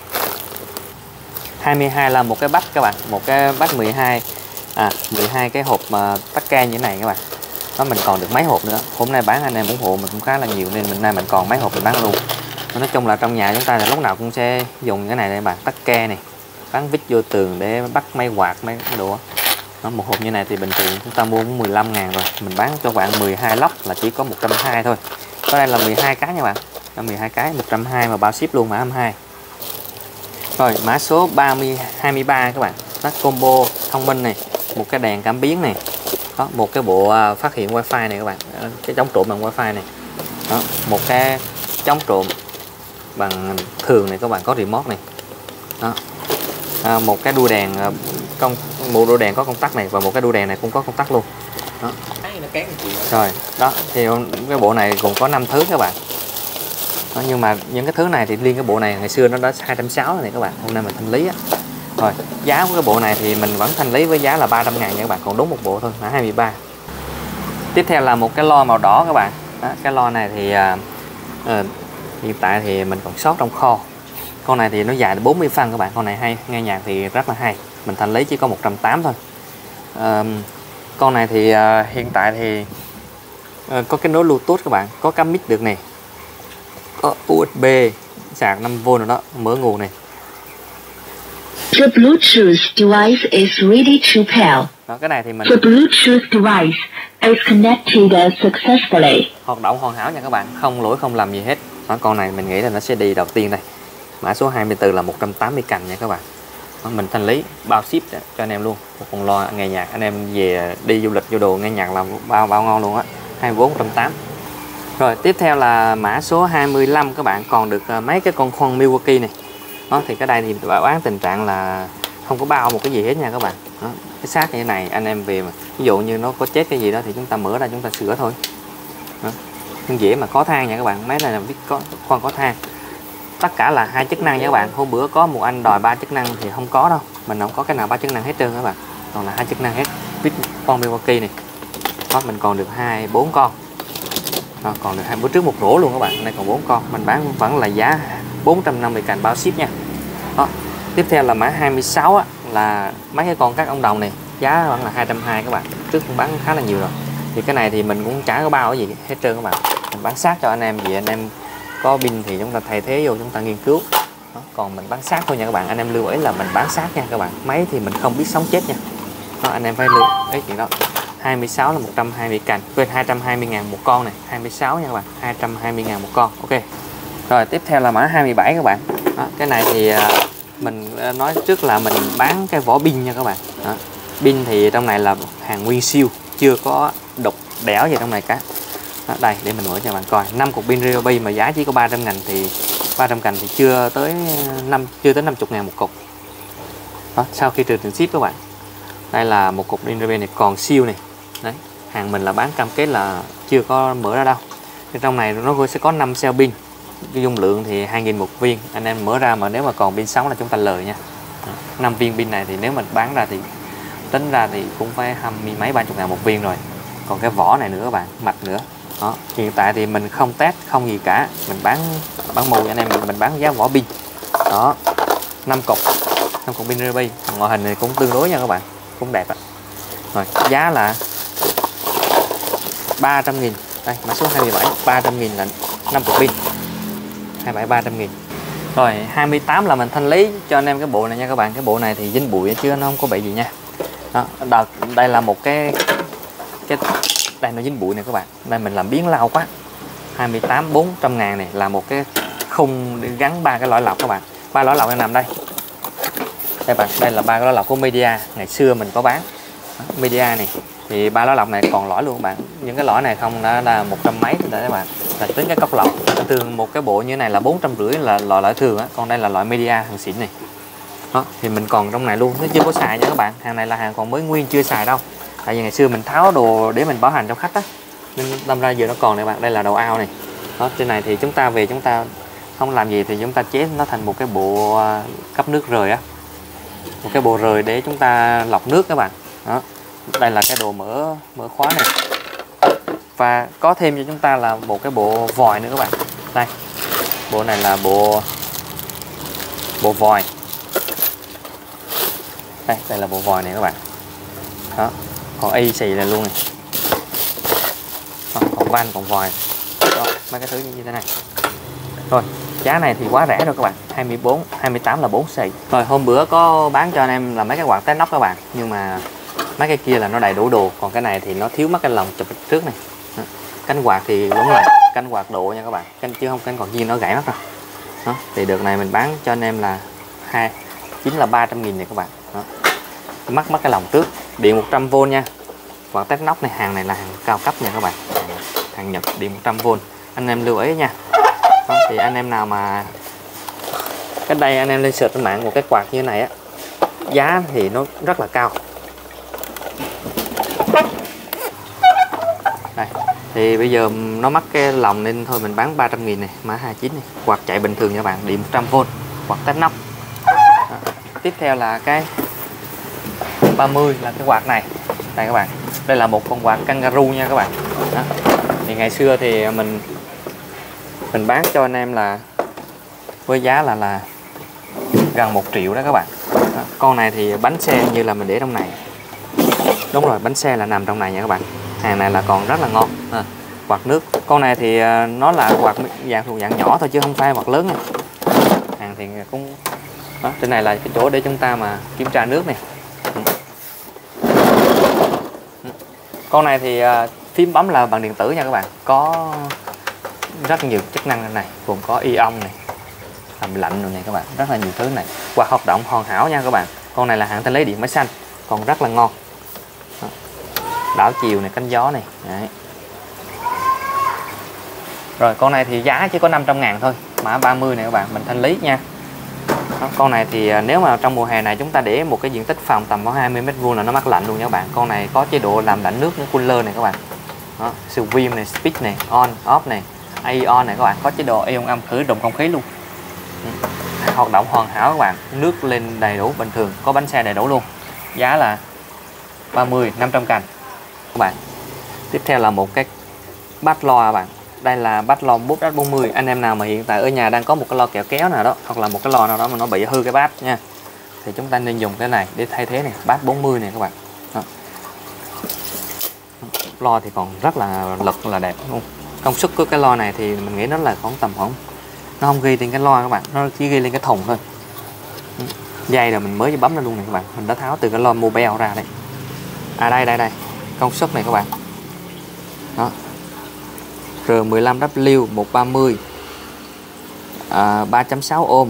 hai mươi hai là một cái bách các bạn, một cái bách mười hai. À, mười hai cái hộp mà tắc can như thế này các bạn. Đó, mình còn được mấy hộp nữa. Hôm nay bán anh em ủng hộ mình cũng khá là nhiều nên mình nay mình còn mấy hộp mình bán luôn. Nói chung là trong nhà chúng ta là lúc nào cũng sẽ dùng cái này đây bạn, tắc ke này, gắn vít vô tường để bắt máy quạt mấy cái đồ. Đó, một hộp như này thì bình thường chúng ta mua cũng mười lăm ngàn rồi, mình bán cho bạn mười hai lốc là chỉ có một trăm hai mươi thôi. Có đây là mười hai cái nha bạn, mười hai cái một trăm hai mươi mà bao ship luôn, mã hai mươi hai. Rồi mã số ba mươi hai mươi ba các bạn, nó combo thông minh này, một cái đèn cảm biến này. Đó, một cái bộ phát hiện wifi này các bạn, cái chống trộm bằng wifi này. Đó, một cái chống trộm bằng thường này các bạn, có remote này. Đó. À, một cái đuôi đèn công một đuôi đèn có công tắc này, và một cái đuôi đèn này cũng có công tắc luôn. Đó. Rồi, đó thì cái bộ này gồm có năm thứ các bạn. Đó, nhưng mà những cái thứ này thì riêng cái bộ này ngày xưa nó đã hai trăm sáu mươi này các bạn, hôm nay mình thanh lý á. Rồi, giá của cái bộ này thì mình vẫn thanh lý với giá là ba trăm ngàn nha các bạn, còn đúng một bộ thôi là hai mươi ba. Tiếp theo là một cái lo màu đỏ các bạn. Đó, cái lo này thì à, à, hiện tại thì mình còn sót trong kho. Con này thì nó dài bốn mươi phân các bạn, con này hay, nghe nhạc thì rất là hay. Mình thanh lý chỉ có một trăm tám mươi thôi. À, con này thì à, hiện tại thì à, có cái nối Bluetooth các bạn, có cắm mic được này, có u ét bê sạc năm vôn rồi đó, mở nguồn này. The Bluetooth device is ready to pair. Đó, cái này thì mình The Bluetooth device is connected successfully. Hoạt động hoàn hảo nha các bạn, không lỗi không làm gì hết. Đó, con này mình nghĩ là nó sẽ đi đầu tiên đây. Mã số hai mươi tư là một trăm tám mươi cành nha các bạn. Đó, mình thanh lý bao ship cho anh em luôn. Một con loa nghe nhạc, anh em về đi du lịch vô đồ nghe nhạc là bao bao ngon luôn á. hai mươi bốn một trăm tám mươi. Rồi tiếp theo là mã số hai mươi lăm các bạn, còn được mấy cái con khoan Milwaukee này. Đó, thì cái đây thì bán tình trạng là không có bao một cái gì hết nha các bạn. Đó, cái xác như thế này anh em về mà ví dụ như nó có chết cái gì đó thì chúng ta mở ra chúng ta sửa thôi. Đó, nhưng dễ mà có than nha các bạn, máy này là viết có khoan có than. Tất cả là hai chức năng nha các bạn. Hôm bữa có một anh đòi ba chức năng thì không có đâu, mình không có cái nào ba chức năng hết trơn các bạn, còn là hai chức năng hết. Viết con Milwaukee này. Đó, mình còn được hai bốn con. Đó, còn được hai bữa trước một rổ luôn các bạn, đây còn bốn con, mình bán vẫn là giá bốn trăm năm mươi cành bao ship nha. Đó. Tiếp theo là mã hai mươi sáu á, là mấy cái con các ông đồng này, giá vẫn là hai trăm hai mươi các bạn, trước cũng bán khá là nhiều rồi. Thì cái này thì mình cũng chả có bao cái gì hết trơn các bạn, mình bán sát cho anh em, vì anh em có pin thì chúng ta thay thế vô chúng ta nghiên cứu. Đó. Còn mình bán sát thôi nha các bạn, anh em lưu ý là mình bán sát nha các bạn, máy thì mình không biết sống chết nha. Đó, anh em phải lưu ý chuyện đó. Hai mươi sáu là một trăm hai mươi cành, quên hai trăm hai mươi ngàn một con này, hai mươi sáu nha các bạn, hai trăm hai mươi ngàn một con. Ok. Rồi tiếp theo là mã hai mươi bảy các bạn. Đó, cái này thì mình nói trước là mình bán cái vỏ pin nha các bạn. Đó, pin thì trong này là hàng nguyên siêu, chưa có đục đẽo gì trong này cả. Đó, đây để mình mở cho bạn coi, năm cục pin Ryobi mà giá chỉ có ba trăm ngàn thì ba trăm cành thì chưa tới năm chưa tới năm mươi ngàn một cục. Đó, sau khi trừ tiền ship các bạn. Đây là một cục pin Ryobi này còn siêu này. Đấy, hàng mình là bán cam kết là chưa có mở ra đâu. Thì trong này nó sẽ có năm cell pin. Cái dung lượng thì hai nghìn một viên, anh em mở ra mà nếu mà còn pin sống là chúng ta lời nha. năm viên pin này thì nếu mình bán ra thì tính ra thì cũng phải hai mươi mấy ba chục ngàn một viên rồi. Còn cái vỏ này nữa các bạn, mạch nữa. Đó, hiện tại thì mình không test không gì cả, mình bán bán mù cho anh em, mình, mình bán giá vỏ pin. Đó, năm cục, năm cục pin Ryobi, ngoại hình này cũng tương đối nha các bạn, cũng đẹp ạ. Rồi, giá là ba trăm nghìn. Đây, mã số hai mươi bảy, ba trăm nghìn là năm cục pin. hai mươi bảy ba trăm nghìn. Rồi hai mươi tám là mình thanh lý cho anh em cái bộ này nha các bạn. Cái bộ này thì dính bụi chứ nó không có bị gì nha. Đó, đợt, đây là một cái cái đây nó dính bụi này các bạn. Đây mình làm biến lau quá. hai mươi tám bốn trăm ngàn này là một cái khung để gắn ba cái lõi lọc các bạn. Ba lõi lọc đang nằm đây. Đây bạn, đây là ba cái lõi lọc của Media, ngày xưa mình có bán. Đó, Media này thì ba lõi lọc này còn lõi luôn các bạn. Những cái lõi này không đã là một trăm mấy rồi các bạn. Là tính cái cốc lọc. Thường một cái bộ như này là bốn trăm rưỡi là loại loại thường á, còn đây là loại Media hàng xịn này. Đó, thì mình còn trong này luôn, nó chưa có xài nha các bạn. Hàng này là hàng còn mới nguyên chưa xài đâu. Tại vì ngày xưa mình tháo đồ để mình bảo hành cho khách á, nên đâm ra giờ nó còn này bạn. Đây là đầu ao này. Đó, trên này thì chúng ta về chúng ta không làm gì thì chúng ta chế nó thành một cái bộ cấp nước rời á, một cái bộ rời để chúng ta lọc nước các bạn. Đó, đây là cái đồ mở mở khóa này, và có thêm cho chúng ta là một cái bộ vòi nữa các bạn. Đây, bộ này là bộ bộ vòi. Đây, đây là bộ vòi này các bạn. Đó, còn y xì này luôn này. Đó, còn van còn vòi. Đó, mấy cái thứ như thế này. Rồi, giá này thì quá rẻ rồi các bạn, hai mươi bốn, hai mươi tám là bốn xì. Rồi hôm bữa có bán cho anh em là mấy cái quạt test nóc các bạn, nhưng mà mấy cái kia là nó đầy đủ đồ, còn cái này thì nó thiếu mất cái lồng chụp trước này. Đó, cánh quạt thì đúng là cánh quạt độ nha các bạn, cánh chứ không cánh quạt viên nó gãy mất rồi. Đó, thì đợt này mình bán cho anh em là hai chính là ba trăm nghìn này các bạn. Đó, mắc mất cái lồng trước, điện một trăm vôn nha. Quạt test nóc này, hàng này là hàng cao cấp nha các bạn, hàng Nhật, điện một trăm vôn, anh em lưu ý nha. Đó, thì anh em nào mà Cách đây anh em lên search trên mạng một cái quạt như thế này á, giá thì nó rất là cao. Đây, thì bây giờ nó mắc cái lòng nên thôi mình bán ba trăm nghìn này, mã hai mươi chín này. Quạt chạy bình thường nha các bạn, điện một trăm vôn, quạt test nóc. Tiếp theo là cái ba mươi là cái quạt này. Đây các bạn, đây là một con quạt kangaroo nha các bạn. Đó. Thì ngày xưa thì mình mình bán cho anh em là với giá là là gần một triệu đó các bạn. Đó. Con này thì bánh xe như là mình để trong này. Đúng rồi, bánh xe là nằm trong này nha các bạn. Hàng này là còn rất là ngon. À, quạt nước. Con này thì nó là quạt dạng thuộc dạng nhỏ thôi chứ không phải quạt lớn nha. Hàng thì cũng đó, trên này là cái chỗ để chúng ta mà kiểm tra nước này. Con này thì phím bấm là bằng điện tử nha các bạn. Có rất nhiều chức năng này, gồm có ion này, làm lạnh rồi này các bạn, rất là nhiều thứ này. Quạt hoạt động hoàn hảo nha các bạn. Con này là hãng thanh lý điện máy xanh, còn rất là ngon. Đó. Đảo chiều này, cánh gió này. Đấy. Rồi con này thì giá chỉ có năm trăm ngàn thôi, mã ba mươi này các bạn, mình thanh lý nha. Đó, con này thì nếu mà trong mùa hè này chúng ta để một cái diện tích phòng tầm khoảng hai mươi mét vuông là nó mát lạnh luôn nha các bạn. Con này có chế độ làm lạnh nước, nó cooler này các bạn. Đó, swim này, speed này, on, off này, ion này các bạn, có chế độ ion âm khử động không khí luôn. Hoạt động hoàn hảo các bạn, nước lên đầy đủ bình thường, có bánh xe đầy đủ luôn. Giá là ba mươi, năm trăm cành các bạn. Tiếp theo là một cái bát loa các bạn. Đây là bát loa Boss H bốn mươi. Anh em nào mà hiện tại ở nhà đang có một cái loa kẹo kéo nào đó, hoặc là một cái loa nào đó mà nó bị hư cái bát nha, thì chúng ta nên dùng cái này để thay thế này, bát bốn mươi này các bạn. Đó. Loa thì còn rất là lực, là đẹp luôn. Công suất của cái loa này thì mình nghĩ nó là khoảng tầm khoảng, nó không ghi lên cái loa các bạn, nó chỉ ghi lên cái thùng thôi. Dây rồi mình mới bấm ra luôn này các bạn, mình đã tháo từ cái loa mobile ra đây. À đây đây đây, công suất này các bạn. Đó. R mười lăm W một ba mươi, à, ba chấm sáu ohm.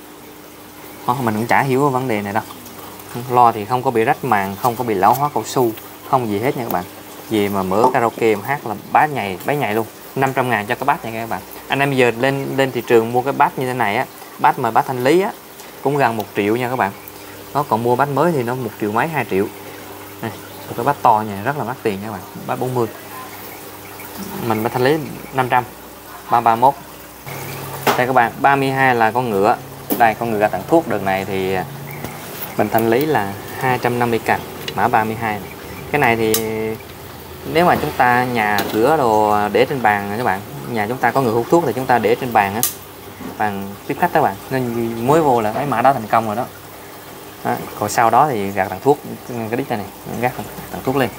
Đó, mình cũng chả hiểu vấn đề này đâu. Loa thì không có bị rách màng, không có bị lão hóa cao su, không gì hết nha các bạn. Vì mà mở karaoke mà hát là bát nhảy, bát nhảy luôn. Năm trăm ngàn cho cái bát này các bạn. Anh em bây giờ lên lên thị trường mua cái bát như thế này á, bát mà bát thanh lý á, cũng gần một triệu nha các bạn. Nó còn mua bát mới thì nó một triệu mấy, hai triệu. Này, cái bát to này rất là mắc tiền nha các bạn, bát bốn mươi. Mình mới thanh lý năm trăm, ba ba mốt. Đây các bạn, ba mươi hai là con ngựa. Đây, con ngựa tặng thuốc đợt này thì mình thanh lý là hai trăm năm mươi cành, mã ba mươi hai này. Cái này thì nếu mà chúng ta nhà cửa đồ để trên bàn các bạn, nhà chúng ta có người hút thuốc thì chúng ta để trên bàn á, bàn tiếp khách các bạn, nên mới vô là cái mã đó thành công rồi đó. Đó. Còn sau đó thì gạt tặng thuốc cái đít này, này gạt tặng thuốc lên.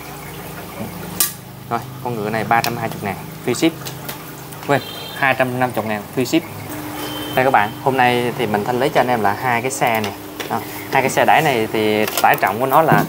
Rồi, con ngựa này ba trăm hai mươi ngàn free ship. Quên, hai trăm năm mươi ngàn free ship. Đây các bạn, hôm nay thì mình thanh lý cho anh em là hai cái xe này. À, hai cái xe đẩy này thì tải trọng của nó là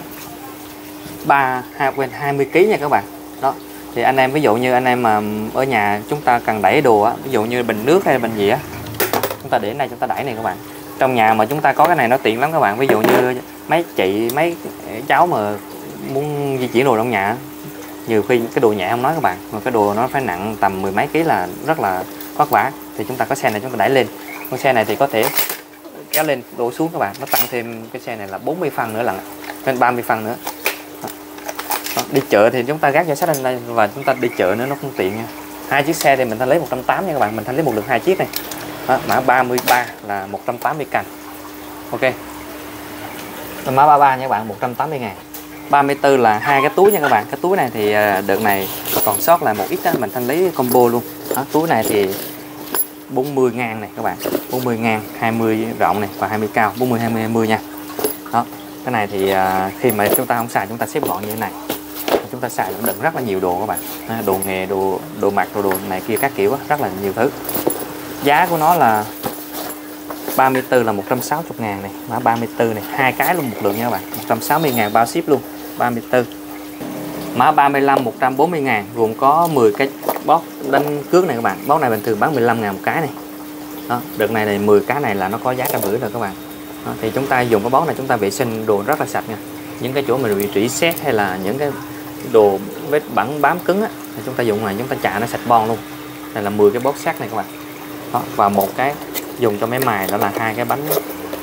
ba hai quên hai mươi ki lô gam nha các bạn. Đó. Thì anh em ví dụ như anh em mà ở nhà chúng ta cần đẩy đồ á, ví dụ như bình nước hay bình gì á, chúng ta để này chúng ta đẩy này các bạn. Trong nhà mà chúng ta có cái này nó tiện lắm các bạn. Ví dụ như mấy chị, mấy cháu mà muốn di chuyển đồ trong nhà, nhiều khi cái đồ nhẹ không nói các bạn, mà cái đồ nó phải nặng tầm mười mấy ký là rất là vất vả, thì chúng ta có xe này chúng ta đẩy lên. Con xe này thì có thể kéo lên đổ xuống các bạn, nó tăng thêm cái xe này là bốn mươi phân nữa, là lên ba mươi phân nữa. Đó. Đi chợ thì chúng ta gác giỏ sách lên đây và chúng ta đi chợ nữa nó không tiện nha. Hai chiếc xe thì mình thanh lý một trăm tám mươi nha các bạn, mình thanh lý một lượt hai chiếc này. Đó, mã ba mươi ba là một trăm tám mươi cành. Ok. Mã ba mươi ba nha các bạn, một trăm tám mươi ngàn. ba mươi tư là hai cái túi nha các bạn. Cái túi này thì đợt này còn sót lại một ít đó, mình thanh lý combo luôn. Đó, túi này thì bốn mươi ngàn này các bạn, bốn mươi ngàn, hai mươi rộng này và hai mươi cao, bốn mươi, hai mươi, hai mươi nha. Đó, cái này thì khi mà chúng ta không xài chúng ta xếp gọn như thế này, chúng ta xài nó đựng rất là nhiều đồ các bạn, đồ nghề, đồ đồ mặc, đồ, đồ này kia các kiểu, rất là nhiều thứ. Giá của nó là ba mươi tư là một trăm sáu mươi ngàn này, mã ba mươi tư này, hai cái luôn một lượng nha các bạn, một trăm sáu mươi ngàn bao ship luôn, ba mươi tư. Mã ba mươi lăm một trăm bốn mươi ngàn, gồm có mười cái box đánh cước này các bạn. Box này bình thường bán mười lăm ngàn một cái này. Đó, đợt này này mười cái này là nó có giá trăm rưỡi rồi các bạn. Đó, thì chúng ta dùng cái box này chúng ta vệ sinh đồ rất là sạch nha. Những cái chỗ mình bị rỉ sét hay là những cái đồ vết bẩn bám cứng á, thì chúng ta dùng này chúng ta chà nó sạch bon luôn. Đây là mười cái box sắt này các bạn. Đó, và một cái dùng cho máy mài đó là hai cái bánh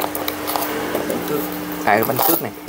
hai cái bánh cước này.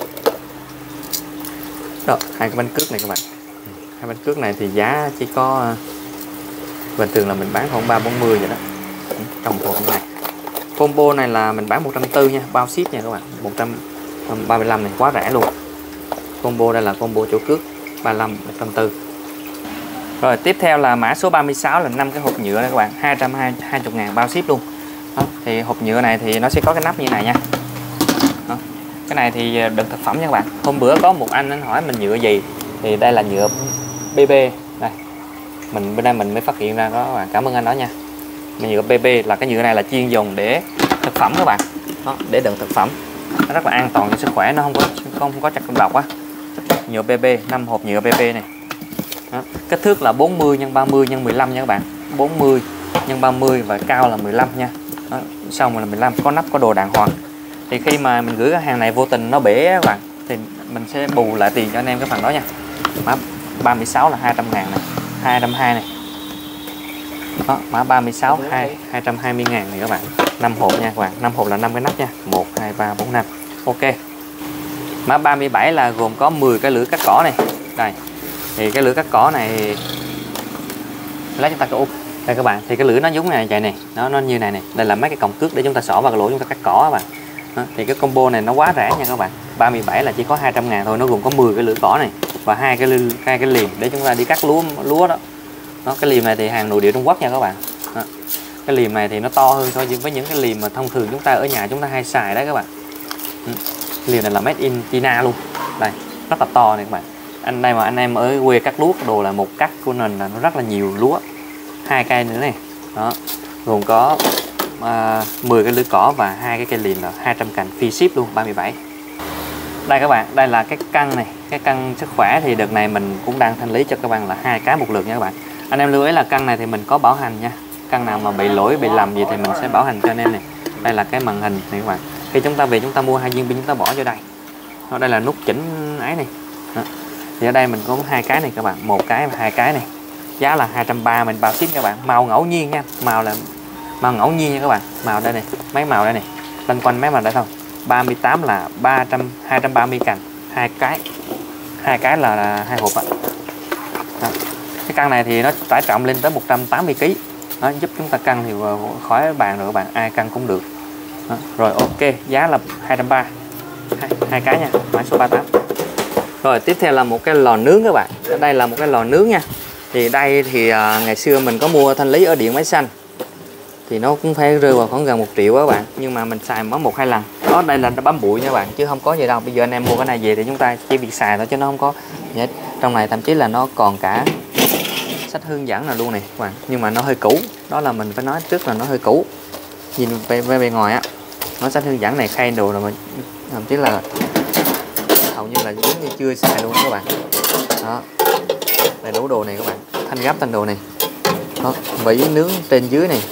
Đó, hai cái bánh cước này các bạn. Hai bánh cước này thì giá chỉ có bình thường là mình bán khoảng ba bốn mươi vậy đó. Trong hộp như này. Combo này là mình bán một trăm tư mươi nha, bao ship nha các bạn. một trăm ba mươi lăm này quá rẻ luôn. Combo đây là combo chỗ cước ba mươi lăm một trăm tư mươi. Rồi tiếp theo là mã số ba mươi sáu là năm cái hộp nhựa này các bạn, hai trăm hai mươi ngàn bao ship luôn. Đó, thì hộp nhựa này thì nó sẽ có cái nắp như này nha. Đó, cái này thì đựng thực phẩm nha các bạn. Hôm bữa có một anh anh hỏi mình nhựa gì, thì đây là nhựa bê bê đây. Mình bên đây mình mới phát hiện ra đó các bạn, cảm ơn anh đó nha. Nhựa bê bê là cái nhựa này là chuyên dùng để thực phẩm các bạn. Đó, để đựng thực phẩm. Nó rất là an toàn cho sức khỏe, nó không có không có chất độc á. Nhựa bê bê, năm hộp nhựa bê bê này. Đó, kích thước là bốn mươi nhân ba mươi nhân mười lăm nha các bạn. bốn mươi nhân ba mươi và cao là mười lăm nha. Đó, xong là mười lăm, có nắp có đồ đàng hoàng. Thì khi mà mình gửi cái hàng này vô tình nó bể các bạn, thì mình sẽ bù lại tiền cho anh em cái phần đó nha. Mã ba mươi sáu là hai trăm ngàn này, hai trăm hai mươi này. Đó, mã ba mươi sáu hai trăm hai mươi ngàn này các bạn. năm hộp nha các bạn, năm hộp là năm cái nắp nha. một hai ba bốn năm. Ok. Mã ba mươi bảy là gồm có mười cái lưỡi cắt cỏ này. Đây. Thì cái lưỡi cắt cỏ này lấy chúng ta có úp. Đây các bạn, thì cái lưỡi nó giống này vậy này, nó nó như này này. Đây là mấy cái cọng cước để chúng ta xỏ vào cái lỗ chúng ta cắt cỏ các bạn. Đó, thì cái combo này nó quá rẻ nha các bạn. ba mươi bảy là chỉ có hai trăm ngàn thôi, nó gồm có mười cái lưỡi cỏ này và hai cái hai cái liềm để chúng ta đi cắt lúa lúa đó. Đó, cái liềm này thì hàng nội địa Trung Quốc nha các bạn. Đó. Cái liềm này thì nó to hơn so với những cái liềm mà thông thường chúng ta ở nhà chúng ta hay xài đấy các bạn. Ừ. Liềm này là made in China luôn. Đây, rất là to này các bạn. Anh đây mà anh em ở quê cắt lúa đồ là một cắt của mình là nó rất là nhiều lúa. Hai cây nữa này. Đó. Gồm có uh, mười cái lưỡi cỏ và hai cái cây liềm là hai trăm cành free ship luôn, ba mươi bảy. Đây các bạn, đây là cái cân này, cái cân sức khỏe thì đợt này mình cũng đang thanh lý cho các bạn là hai cái một lượt nha các bạn. Anh em lưu ý là cân này thì mình có bảo hành nha. Cân nào mà bị lỗi, bị lầm gì thì mình sẽ bảo hành cho anh em này. Đây là cái màn hình này các bạn. Khi chúng ta về chúng ta mua hai viên pin chúng ta bỏ vô đây. Đó, đây là nút chỉnh ấy này. Đó. Thì ở đây mình có hai cái này các bạn, một cái và hai cái này. Giá là hai trăm ba mươi mình bao ship các bạn. Màu ngẫu nhiên nha, màu là màu ngẫu nhiên nha các bạn. Màu đây này, mấy màu đây này. Loanh quanh mấy màu đây thôi. ba mươi tám là ba trăm hai trăm ba mươi cành, hai cái. Hai cái là, là hai hộp ạ. Đó. Cái cân này thì nó tải trọng lên tới một trăm tám mươi ki lô gam. Đó, giúp chúng ta cân thì khỏi bàn rồi các bạn, ai cân cũng được. Đó. Rồi ok, giá là hai trăm ba mươi. Hai, hai cái nha, mã số ba mươi tám. Rồi tiếp theo là một cái lò nướng các bạn. Ở đây là một cái lò nướng nha. Thì đây thì à, ngày xưa mình có mua thanh lý ở Điện Máy Xanh. Thì nó cũng phải rơi vào khoảng gần một triệu các bạn. Nhưng mà mình xài mới một hai lần. Đó, đây là nó bám bụi nha các bạn, chứ không có gì đâu. Bây giờ anh em mua cái này về thì chúng ta chỉ việc xài thôi chứ nó không có gì hết. Trong này thậm chí là nó còn cả sách hướng dẫn là luôn này các bạn. Nhưng mà nó hơi cũ. Đó là mình phải nói trước là nó hơi cũ. Nhìn về, về bề ngoài á, nó sách hướng dẫn này khay đồ rồi, mình thậm chí là hầu như là giống như chưa xài luôn các bạn. Đó, đầy đủ đồ này các bạn, thanh gấp thanh đồ này. Đó, vỉ nướng trên dưới này,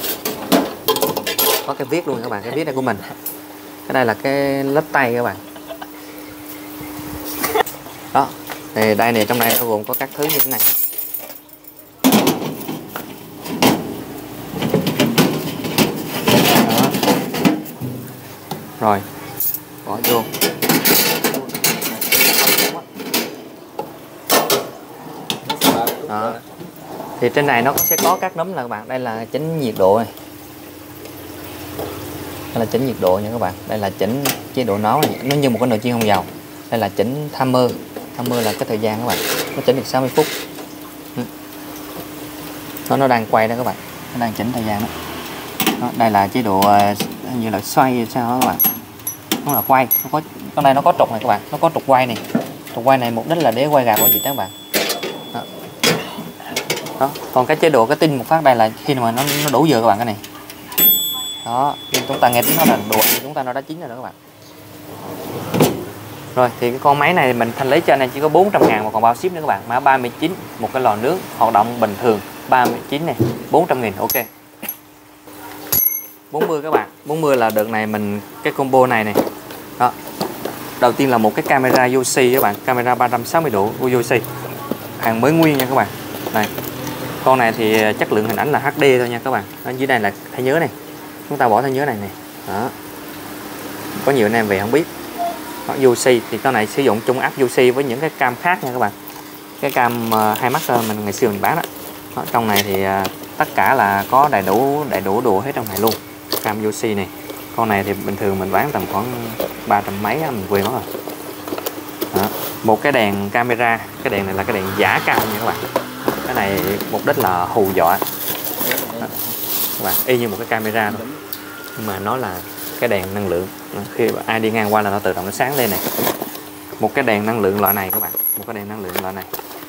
có cái viết luôn các bạn, cái viết này của mình. Cái đây là cái lết tay các bạn. Đó, thì đây này, trong này nó gồm có các thứ như thế này. Đó. Rồi, bỏ vô. Đó. Thì trên này nó sẽ có các nấm là các bạn. Đây là chỉnh nhiệt độ này. Đây là chỉnh nhiệt độ nha các bạn. Đây là chỉnh chế độ nấu này. Nó như một cái nồi chiên không dầu. Đây là chỉnh timer. Timer là cái thời gian các bạn. Nó chỉnh được sáu mươi phút. Nó nó đang quay đó các bạn. Nó đang chỉnh thời gian đó. Đó, đây là chế độ như là xoay sao đó các bạn. Nó là quay. Nó có con này nó có trục này các bạn. Nó có trục quay này. Trục quay này mục đích là để quay gà quay vịt đó các bạn. Đó. Đó. Còn cái chế độ cái tinh một phát đây là khi mà nó, nó đủ giờ các bạn, cái này. Đó, nhưng chúng ta nghe tiếng nó là đồ thì chúng ta nó đã chín rồi đó các bạn. Rồi thì cái con máy này mình thanh lý cho anh em chỉ có bốn trăm ngàn mà còn bao ship nữa các bạn. Mã ba mươi chín, một cái lò nướng hoạt động bình thường ba mươi chín này, bốn trăm nghìn. Ok. bốn mươi các bạn. bốn mươi là đợt này mình cái combo này này. Đó. Đầu tiên là một cái camera Yoshi các bạn, camera ba trăm sáu mươi độ của Yoshi. Hàng mới nguyên nha các bạn. Này. Con này thì chất lượng hình ảnh là hát đê thôi nha các bạn. Ở dưới đây là thẻ nhớ này. chúng ta bỏ thêm dưới này nè. Đó, có nhiều anh em về không biết. u xê thì con này sử dụng chung áp u xê với những cái cam khác nha các bạn. Cái cam uh, hai mắt mình ngày xưa mình bán đó. Đó, trong này thì uh, tất cả là có đầy đủ đầy đủ đồ hết trong này luôn. Cam u xê này, con này thì bình thường mình bán tầm khoảng ba trăm mấy mình quên mất rồi. Đó, một cái đèn camera, cái đèn này là cái đèn giả cam nha các bạn. Cái này mục đích là hù dọa. Đó, các bạn, y như một cái camera thôi, nhưng mà nó là cái đèn năng lượng. Đó, khi ai đi ngang qua là nó tự động nó sáng lên này. Một cái đèn năng lượng loại này các bạn, một cái đèn năng lượng loại này.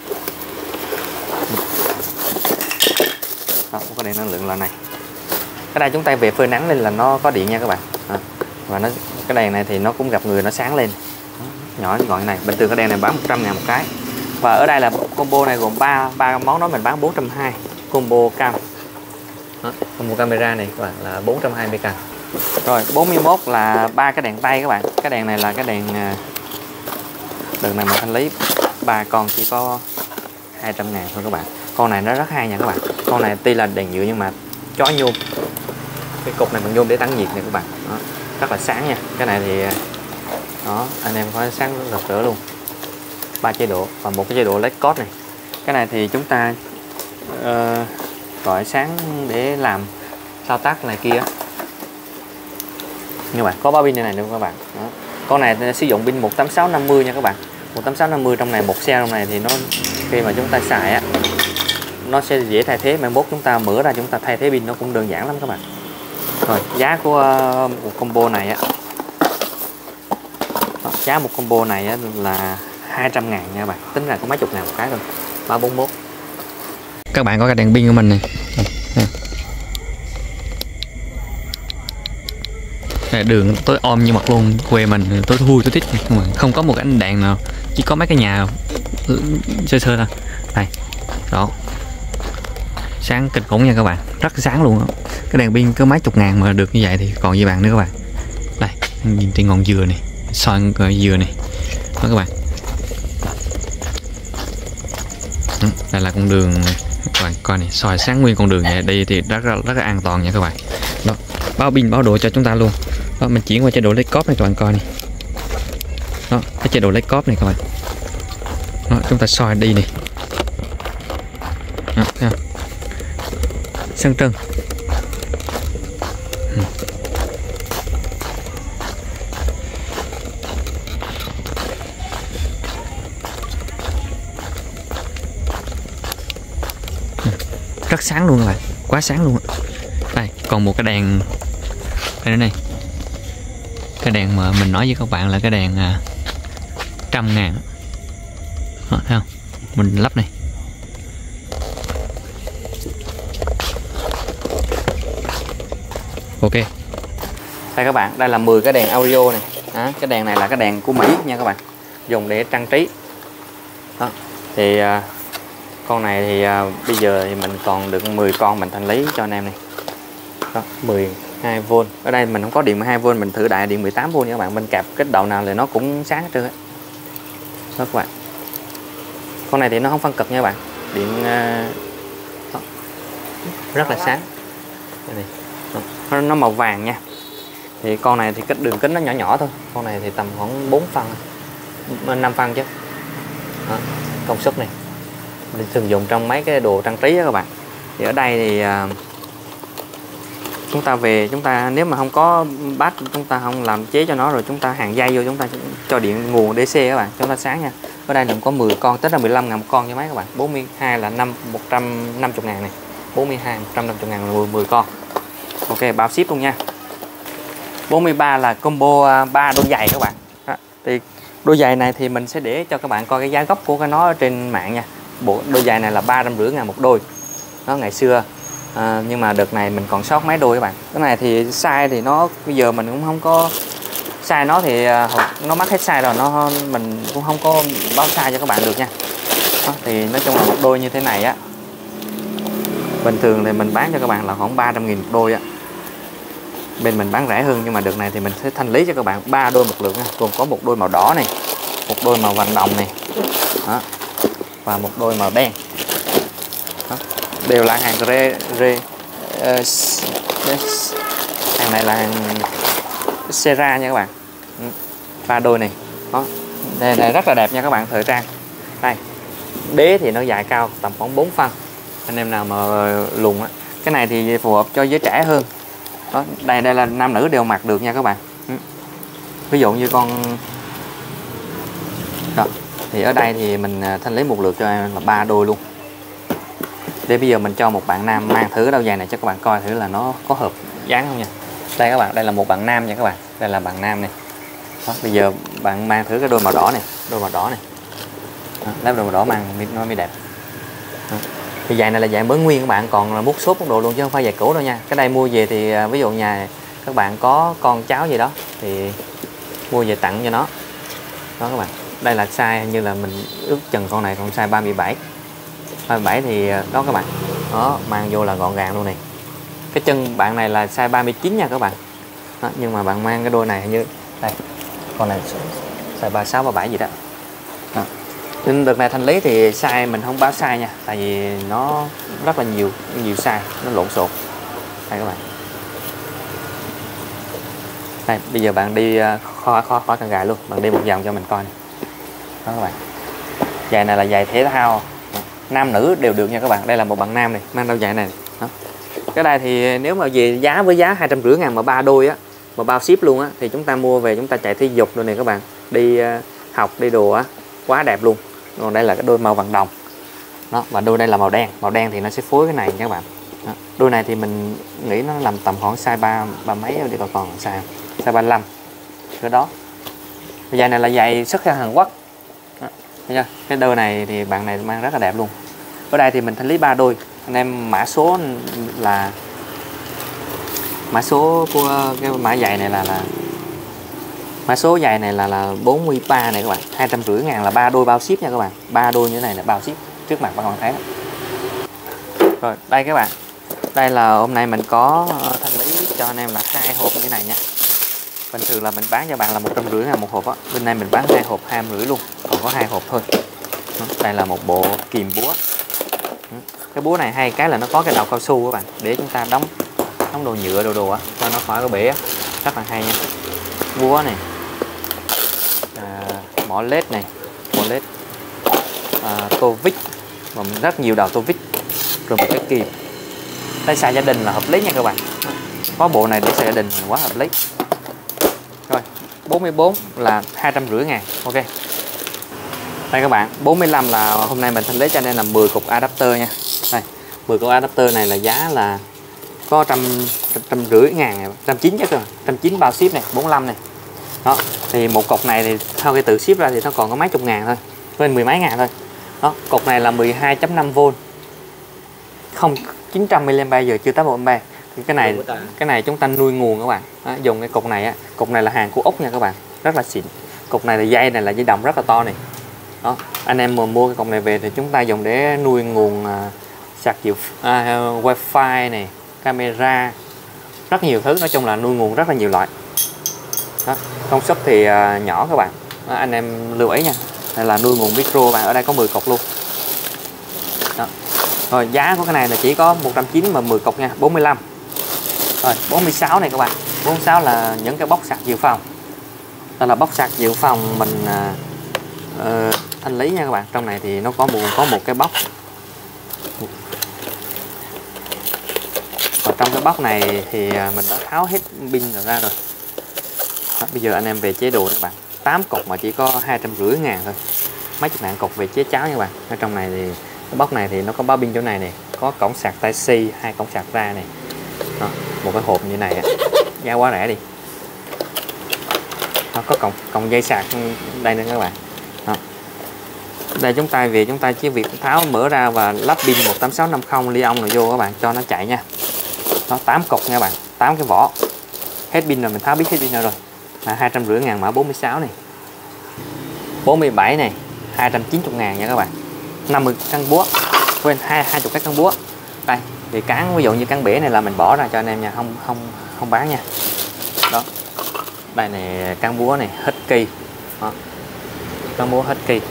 Đó, một cái đèn năng lượng loại này. Cái đây chúng ta về phơi nắng lên là nó có điện nha các bạn. Đó, và nó cái đèn này thì nó cũng gặp người nó sáng lên. Đó, nhỏ gọn này, bình thường cái đèn này bán một trăm ngàn một cái. Và ở đây là combo này gồm ba ba món đó mình bán bốn trăm hai mươi. Combo cam. Đó, combo camera này các bạn là bốn trăm hai mươi k. Rồi bốn mươi mốt là ba cái đèn tay các bạn. Cái đèn này là cái đèn đợt này mà thanh lý ba con chỉ có hai trăm ngàn thôi các bạn. Con này nó rất hay nha các bạn. Con này tuy là đèn nhựa nhưng mà chói nhôm. Cái cục này bằng nhôm để tăng nhiệt này các bạn. Đó, rất là sáng nha. Cái này thì đó, anh em có sáng rất rực rỡ luôn. Ba chế độ và một cái chế độ led code này. Cái này thì chúng ta uh, gọi sáng để làm thao tác này kia. Như vậy có ba pin này này nữa các bạn. Đó. Con này sử dụng pin một tám sáu năm mươi nha các bạn. một tám sáu năm mươi trong này, một xe trong này thì nó khi mà chúng ta xài á nó sẽ dễ thay thế, mai mốt chúng ta mở ra chúng ta thay thế pin nó cũng đơn giản lắm các bạn. Rồi giá của uh, một combo này á, giá một combo này á, là hai trăm ngàn nha các bạn, tính ra có mấy chục ngàn một cái thôi. Ba bốn mốt. Các bạn có cái đèn pin của mình này. Đường tối om như mặt luôn, quê mình tối thui tối tít mà không có một cái ánh đèn nào, chỉ có mấy cái nhà sơ sơ thôi. Đây, đó, sáng kinh khủng nha các bạn, rất sáng luôn. Cái đèn pin có mấy chục ngàn mà được như vậy thì còn gì bạn nữa các bạn. Đây, nhìn trên ngọn dừa này, soi dừa này, đó các bạn. Đây là con đường, các bạn coi này, soi sáng nguyên con đường vậy đi thì rất rất là an toàn nha các bạn. Đó, báo pin báo độ cho chúng ta luôn. Đó, mình chuyển qua chế độ lấy cóp này các bạn coi này. Đó, cái chế độ lấy cóp này các bạn. Đó, chúng ta soi đi này. Đó, thấy không? Sáng trưng. Ừ. Rất sáng luôn các bạn, quá sáng luôn. Đây, còn một cái đèn đây nữa này. Cái đèn mà mình nói với các bạn là cái đèn à, trăm ngàn. Đó, thấy không? Mình lắp này. Ok. Đây các bạn, đây là mười cái đèn audio này. Đó, cái đèn này là cái đèn của Mỹ nha các bạn. Dùng để trang trí. Đó. Thì à, con này thì à, bây giờ thì mình còn được mười con mình thanh lý cho anh em này. Đó, mười hai vôn. Ở đây mình không có điện mười hai vôn, mình thử đại điện mười tám vôn nha các bạn. Mình kẹp cái đầu nào thì nó cũng sáng hết trơn á. Đó các bạn. Con này thì nó không phân cực nha các bạn. Điện đó, rất là sáng. Đây này. Đó, nó màu vàng nha. Thì con này thì cái đường kính nó nhỏ nhỏ thôi. Con này thì tầm khoảng bốn phân, năm phân chứ. Đó, công suất này mình sử dụng trong mấy cái đồ trang trí đó các bạn. Thì ở đây thì uh, chúng ta về chúng ta nếu mà không có bát, chúng ta không làm chế cho nó rồi chúng ta hàng dây vô, chúng ta cho điện nguồn đê xê các bạn, chúng ta sáng nha. Ở đây là có mười con, tức là mười lăm ngàn một con cho mấy các bạn. Bốn mươi hai là năm một trăm năm mươi ngàn này, bốn mươi hai một trăm năm mươi ngàn là mười, mười con. Ok, bao ship luôn nha. Bốn mươi ba là combo ba đôi giày các bạn. Đó, thì đôi giày này thì mình sẽ để cho các bạn coi cái giá gốc của cái nó ở trên mạng nha. Bộ đôi giày này là ba trăm rưỡi ngàn một đôi. Nó ngày xưa à, nhưng mà đợt này mình còn sót mấy đôi các bạn. Cái này thì size thì nó bây giờ mình cũng không có size nó thì nó mắc hết size rồi, nó mình cũng không có báo size cho các bạn được nha. Đó, thì nói chung là một đôi như thế này á, bình thường thì mình bán cho các bạn là khoảng ba trăm nghìn một đôi á. Bên mình bán rẻ hơn nhưng mà đợt này thì mình sẽ thanh lý cho các bạn ba đôi một lượt nha. Gồm có một đôi màu đỏ này, một đôi màu vàng đồng này. Đó, và một đôi màu đen. Đó, đều là hàng rê, rê uh, hàng này là hàng Sera nha các bạn, ba đôi này. Đó, đây này rất là đẹp nha các bạn, thời trang. Đây, đế thì nó dài cao tầm khoảng bốn phân, anh em nào mà lùn á, cái này thì phù hợp cho giới trẻ hơn. Đó, đây đây là nam nữ đều mặc được nha các bạn. Ví dụ như con đó, thì ở đây thì mình thanh lý một lượt cho em là ba đôi luôn. Để bây giờ mình cho một bạn nam mang thử cái đôi giày này cho các bạn coi thử là nó có hợp dáng không nha. Đây các bạn, đây là một bạn nam nha các bạn, đây là bạn nam này. Đó, bây giờ bạn mang thử cái đôi màu đỏ này, đôi màu đỏ này. Đó, lấy đôi màu đỏ mang nó mới đẹp. Đó. Thì giày này là giày mới nguyên các bạn, còn là mút xốp mút đồ luôn chứ không phải giày cũ đâu nha. Cái đây mua về thì ví dụ nhà các bạn có con cháu gì đó thì mua về tặng cho nó. Đó các bạn, đây là size như là mình ước chừng con này còn size ba mươi bảy. ba mươi bảy thì đó các bạn. Đó, mang vô là gọn gàng luôn này. Cái chân bạn này là size ba mươi chín nha các bạn. Đó, nhưng mà bạn mang cái đôi này như đây, con này size ba mươi sáu, ba mươi bảy gì đó. Đó. Nên đợt này thanh lý thì size mình không báo size nha, tại vì nó rất là nhiều nhiều size, nó lộn xộn. Đây các bạn. Đây, bây giờ bạn đi khỏi khỏi khỏi cần gài luôn, bạn đi một vòng cho mình coi này. Đó các bạn. Giày này là giày thể thao, nam nữ đều được nha các bạn. Đây là một bạn nam này, mang đôi giày này. Đó. Cái đây thì nếu mà về giá với giá hai trăm rưỡi ngàn mà ba đôi á, mà bao ship luôn á, thì chúng ta mua về chúng ta chạy thể dục rồi này các bạn, đi uh, học đi đồ á, quá đẹp luôn. Còn đây là cái đôi màu vàng đồng. Đó, và đôi đây là màu đen, màu đen thì nó sẽ phối cái này nha các bạn. Đó. Đôi này thì mình nghĩ nó làm tầm khoảng size ba ba mấy đi, còn còn size size ba mươi lăm cái đó. Giày này là giày xuất ra Hàn Quốc. Đó. Thấy chưa? Cái đôi này thì bạn này mang rất là đẹp luôn. Ở đây thì mình thanh lý ba đôi. Anh em mã số là mã số của cái mã giày này là là mã số giày này là là bốn mươi ba này các bạn, hai trăm rưỡi ngàn là ba đôi bao ship nha các bạn. Ba đôi như thế này là bao ship, trước mặt bạn còn thấy đó. Rồi đây các bạn, đây là hôm nay mình có thanh lý cho anh em là hai hộp như thế này nha. Bình thường là mình bán cho bạn là một trăm rưỡi ngàn một hộp á, bên này mình bán hai hộp hai trăm rưỡi luôn, còn có hai hộp thôi. Đây là một bộ kìm búa. Cái búa này hay cái là nó có cái đầu cao su các bạn, để chúng ta đóng đóng đồ nhựa đồ đồ á, cho nó khỏi có bể á, rất là hay nha. Búa này, à, mỏ led này, mỏ led, à, tô vít và rất nhiều đầu tô vít, rồi một cái kìm. Đây xài gia đình là hợp lý nha các bạn, có bộ này để xài gia đình quá hợp lý. Rồi bốn mươi bốn là hai trăm rưỡi ngàn, ok. Đây các bạn, bốn mươi lăm là hôm nay mình thanh lý cho nên là mười cục adapter nha. Đây, mười cục adapter này là giá là có trăm trăm rưỡi ngàn, trăm chín chứ cơ, trăm chín bao ship này, bốn mươi lăm này. Đó, thì một cục này thì sau khi tự ship ra thì nó còn có mấy chục ngàn thôi, quên mười mấy ngàn thôi. Đó, cục này là mười hai chấm năm vôn, không chín trăm mi li am pe giờ, chưa tới một ampe. Thì cái này cái này chúng ta nuôi nguồn các bạn. Đó, dùng cái cục này á, cục này là hàng của Úc nha các bạn, rất là xịn. Cục này là dây này là dây đồng rất là to này. Đó, anh em mà mua cái cục này về thì chúng ta dùng để nuôi nguồn uh, sạc dự à, wifi này, camera, rất nhiều thứ, nói chung là nuôi nguồn rất là nhiều loại. Đó, công suất thì uh, nhỏ các bạn. Đó, anh em lưu ý nha, đây là nuôi nguồn micro bạn, ở đây có mười cục luôn. Đó. Rồi giá của cái này là chỉ có một trăm chín mươi mà mười cục nha, bốn mươi lăm. Rồi bốn mươi sáu này các bạn, bốn mươi sáu là những cái bóc sạc dự phòng. Đây là bóc sạc dự phòng mình uh, uh, thanh lý nha các bạn. Trong này thì nó có một có một cái bóc. Và trong cái bóc này thì mình đã tháo hết pin ra rồi. Đó, bây giờ anh em về chế đồ các bạn, tám cục mà chỉ có hai trăm rưỡi ngàn thôi, mấy chục ngàn cục về chế cháo nha các bạn. Ở trong này thì cái bóc này thì nó có báo pin chỗ này này, có cổng sạc Type C, hai cổng sạc ra này. Đó, một cái hộp như này á, giá quá rẻ đi. Đó, có cổng cổng dây sạc đây nữa các bạn. Đó. Đây chúng ta về chúng ta chỉ việc tháo mở ra và lắp pin một tám sáu năm không li ông này vô các bạn, cho nó chạy nha. Nó tám cục nha các bạn, tám cái vỏ. Hết pin rồi, mình tháo biết hết pin rồi. Là hai trăm rưỡi ngàn mã bốn mươi sáu này. bốn mươi bảy này, hai trăm chín mươi ngàn nha các bạn. năm mươi căn búa. Quên hai hai mươi cái căn búa. Đây, thì cán ví dụ như cán bể này là mình bỏ ra cho anh em nha, không không không bán nha. Đó. Đây này cán búa này, hết kỳ. Đó. Cán búa hết kỳ.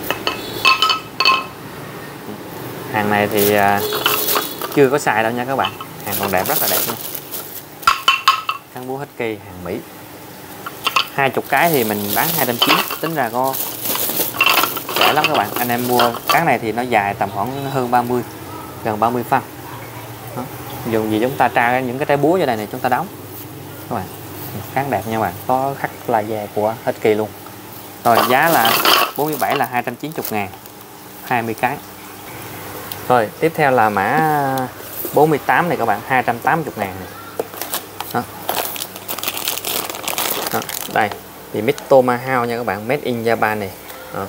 Hàng này thì uh, chưa có xài đâu nha các bạn, hàng còn đẹp, rất là đẹp luôn. cán búa Husky hàng Mỹ. Hai chục cái thì mình bán hai trăm chín mươi, tính ra có rẻ lắm các bạn. Anh em mua cán này thì nó dài tầm khoảng hơn ba mươi, gần ba mươi phân. Đó. Dùng gì chúng ta tra những cái trái búa như này này chúng ta đóng các bạn. Cán đẹp nha các bạn, có khắc laser của Husky luôn. Rồi giá là bốn mươi bảy là hai trăm chín mươi ngàn, hai mươi cái. Rồi tiếp theo là mã bốn mươi tám này các bạn, hai trăm tám mươi ngàn này. Đó. Đó. Đây thì mic Tomahawk nha các bạn, made in Japan này. Đó.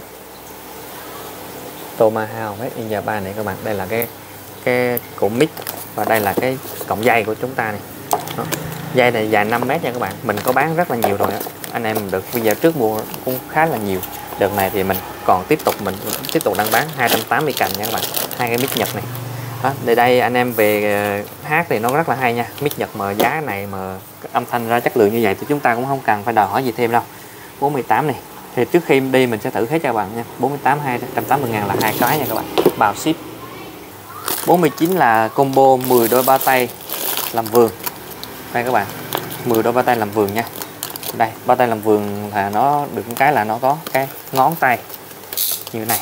Tomahawk made in Japan này các bạn. Đây là cái cái củ mic và đây là cái cọng dây của chúng ta này. Đó. Dây này dài năm mét nha các bạn, mình có bán rất là nhiều rồi. Anh em được video trước mua cũng khá là nhiều. Đợt này thì mình còn tiếp tục mình tiếp tục đang bán hai trăm tám mươi cành nha các bạn, hai cái mic Nhật này. Đó, để đây anh em về hát thì nó rất là hay nha. Mic Nhật mà giá này mà âm thanh ra chất lượng như vậy thì chúng ta cũng không cần phải đòi hỏi gì thêm đâu. bốn mươi tám này thì trước khi đi mình sẽ thử hết cho các bạn nha. bốn mươi tám hai trăm tám mươi ngàn là hai cái nha các bạn, bao ship. bốn mươi chín là combo mười đôi bao tay làm vườn. Đây các bạn, mười đôi bao tay làm vườn nha. Đây bao tay làm vườn là nó được cái là nó có cái ngón tay như thế này.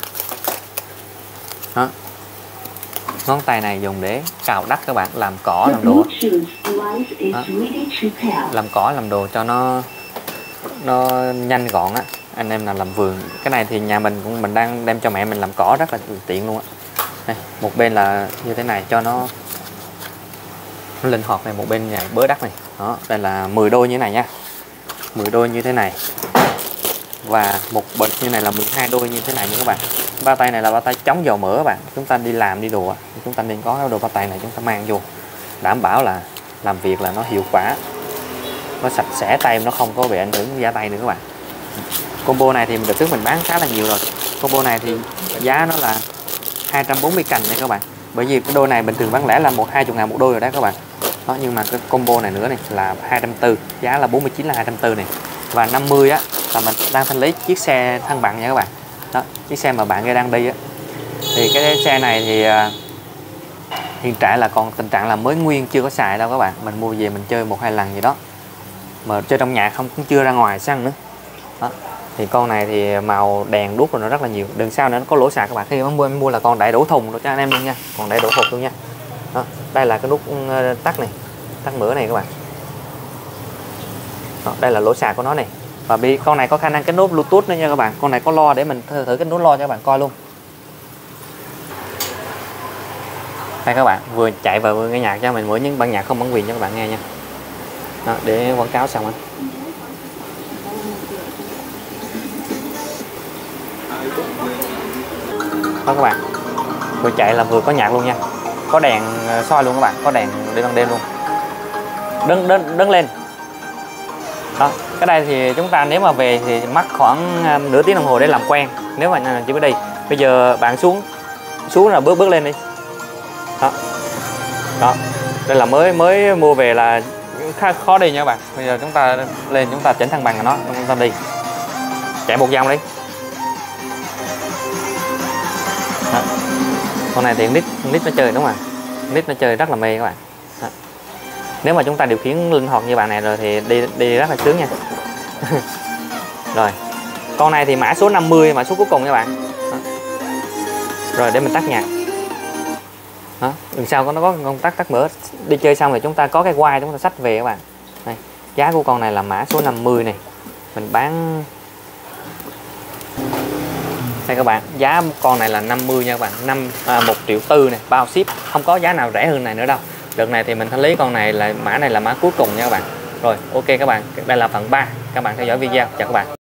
Đó. Ngón tay này dùng để cào đất các bạn, làm cỏ làm đồ. Đó. Làm cỏ làm đồ cho nó nó nhanh gọn á. Anh em nào làm vườn, cái này thì nhà mình cũng mình đang đem cho mẹ mình làm cỏ rất là tiện luôn á. Đây, một bên là như thế này cho nó nó linh hoạt này, một bên này bới đất này. Đó, đây là mười đôi như thế này nha. mười đôi như thế này. Và một bịch như này là mười hai đôi như thế này nha các bạn. Bao tay này là bao tay chống dầu mỡ các bạn. Chúng ta đi làm đi đùa, chúng ta nên có cái đồ bao tay này chúng ta mang vô, đảm bảo là làm việc là nó hiệu quả, nó sạch sẽ tay, nó không có bị ảnh hưởng da tay nữa các bạn. Combo này thì đợt trước mình bán khá là nhiều rồi. Combo này thì giá nó là hai trăm bốn mươi cành nha các bạn. Bởi vì cái đôi này bình thường bán lẻ là một hai mươi ngàn một đôi rồi đó các bạn. Đó, nhưng mà cái combo này nữa này là hai trăm tư mươi, giá là bốn mươi chín là hai trăm tư mươi này. Và năm mươi á là mình đang thanh lý chiếc xe thân bằng nha các bạn. Đó, chiếc xe mà bạn đang đi á. Thì cái xe này thì uh, hiện tại là còn tình trạng là mới nguyên, chưa có xài đâu các bạn. Mình mua về mình chơi một hai lần gì đó. Mà chơi trong nhà không, cũng chưa ra ngoài xăng nữa. Đó. Thì con này thì màu đèn đuốc rồi nó rất là nhiều. Đường sau nữa nó có lỗ sạc các bạn. Khi em mua, em mua là còn đẩy đổ thùng cho anh em luôn nha. Còn đẩy đổ hộp luôn nha. Đó. Đây là cái nút tắt này, tắt mở này các bạn. Đó. Đây là lỗ sạc của nó này. Và bị con này có khả năng kết nối Bluetooth nữa nha các bạn. Con này có lo để mình thử, thử kết nối lo cho các bạn coi luôn. Đây các bạn, vừa chạy và vừa nghe nhạc cho mình, mỗi những bản nhạc không bản quyền cho các bạn nghe nha. Đó, để quảng cáo xong anh. Đó các bạn, vừa chạy là vừa có nhạc luôn nha. Có đèn soi luôn các bạn, có đèn để ban đêm luôn. Đứng đứng đứng lên. Đó, cái đây thì chúng ta nếu mà về thì mất khoảng nửa tiếng đồng hồ để làm quen. Nếu mà chỉ biết đi, bây giờ bạn xuống xuống là bước bước lên đi. Đó. Đó. Đây là mới mới mua về là khá khó đi nha các bạn. Bây giờ chúng ta lên chúng ta chỉnh thăng bằng của nó, chúng ta đi. Chạy một vòng đi. Đó. Con này thì nít nít nó chơi đúng không ạ? Nít nó chơi rất là mê các bạn. Đó. Nếu mà chúng ta điều khiển linh hoạt như bạn này rồi thì đi đi rất là sướng nha. Rồi. Con này thì mã số năm mươi, mã số cuối cùng nha bạn. Đó. Rồi để mình tắt nhạc. Đó. Đằng sau nó có công tắc tắt mở. Đi chơi xong thì chúng ta có cái quai chúng ta xách về các bạn. Đây. Giá của con này là mã số năm mươi này. Mình bán đây các bạn, giá con này là năm mươi nha các bạn, năm à, một triệu tư này, bao ship, không có giá nào rẻ hơn này nữa đâu. Đợt này thì mình thanh lý con này là mã này là mã cuối cùng nha các bạn. Rồi, ok các bạn, đây là phần ba. Các bạn theo dõi video. Chào các bạn.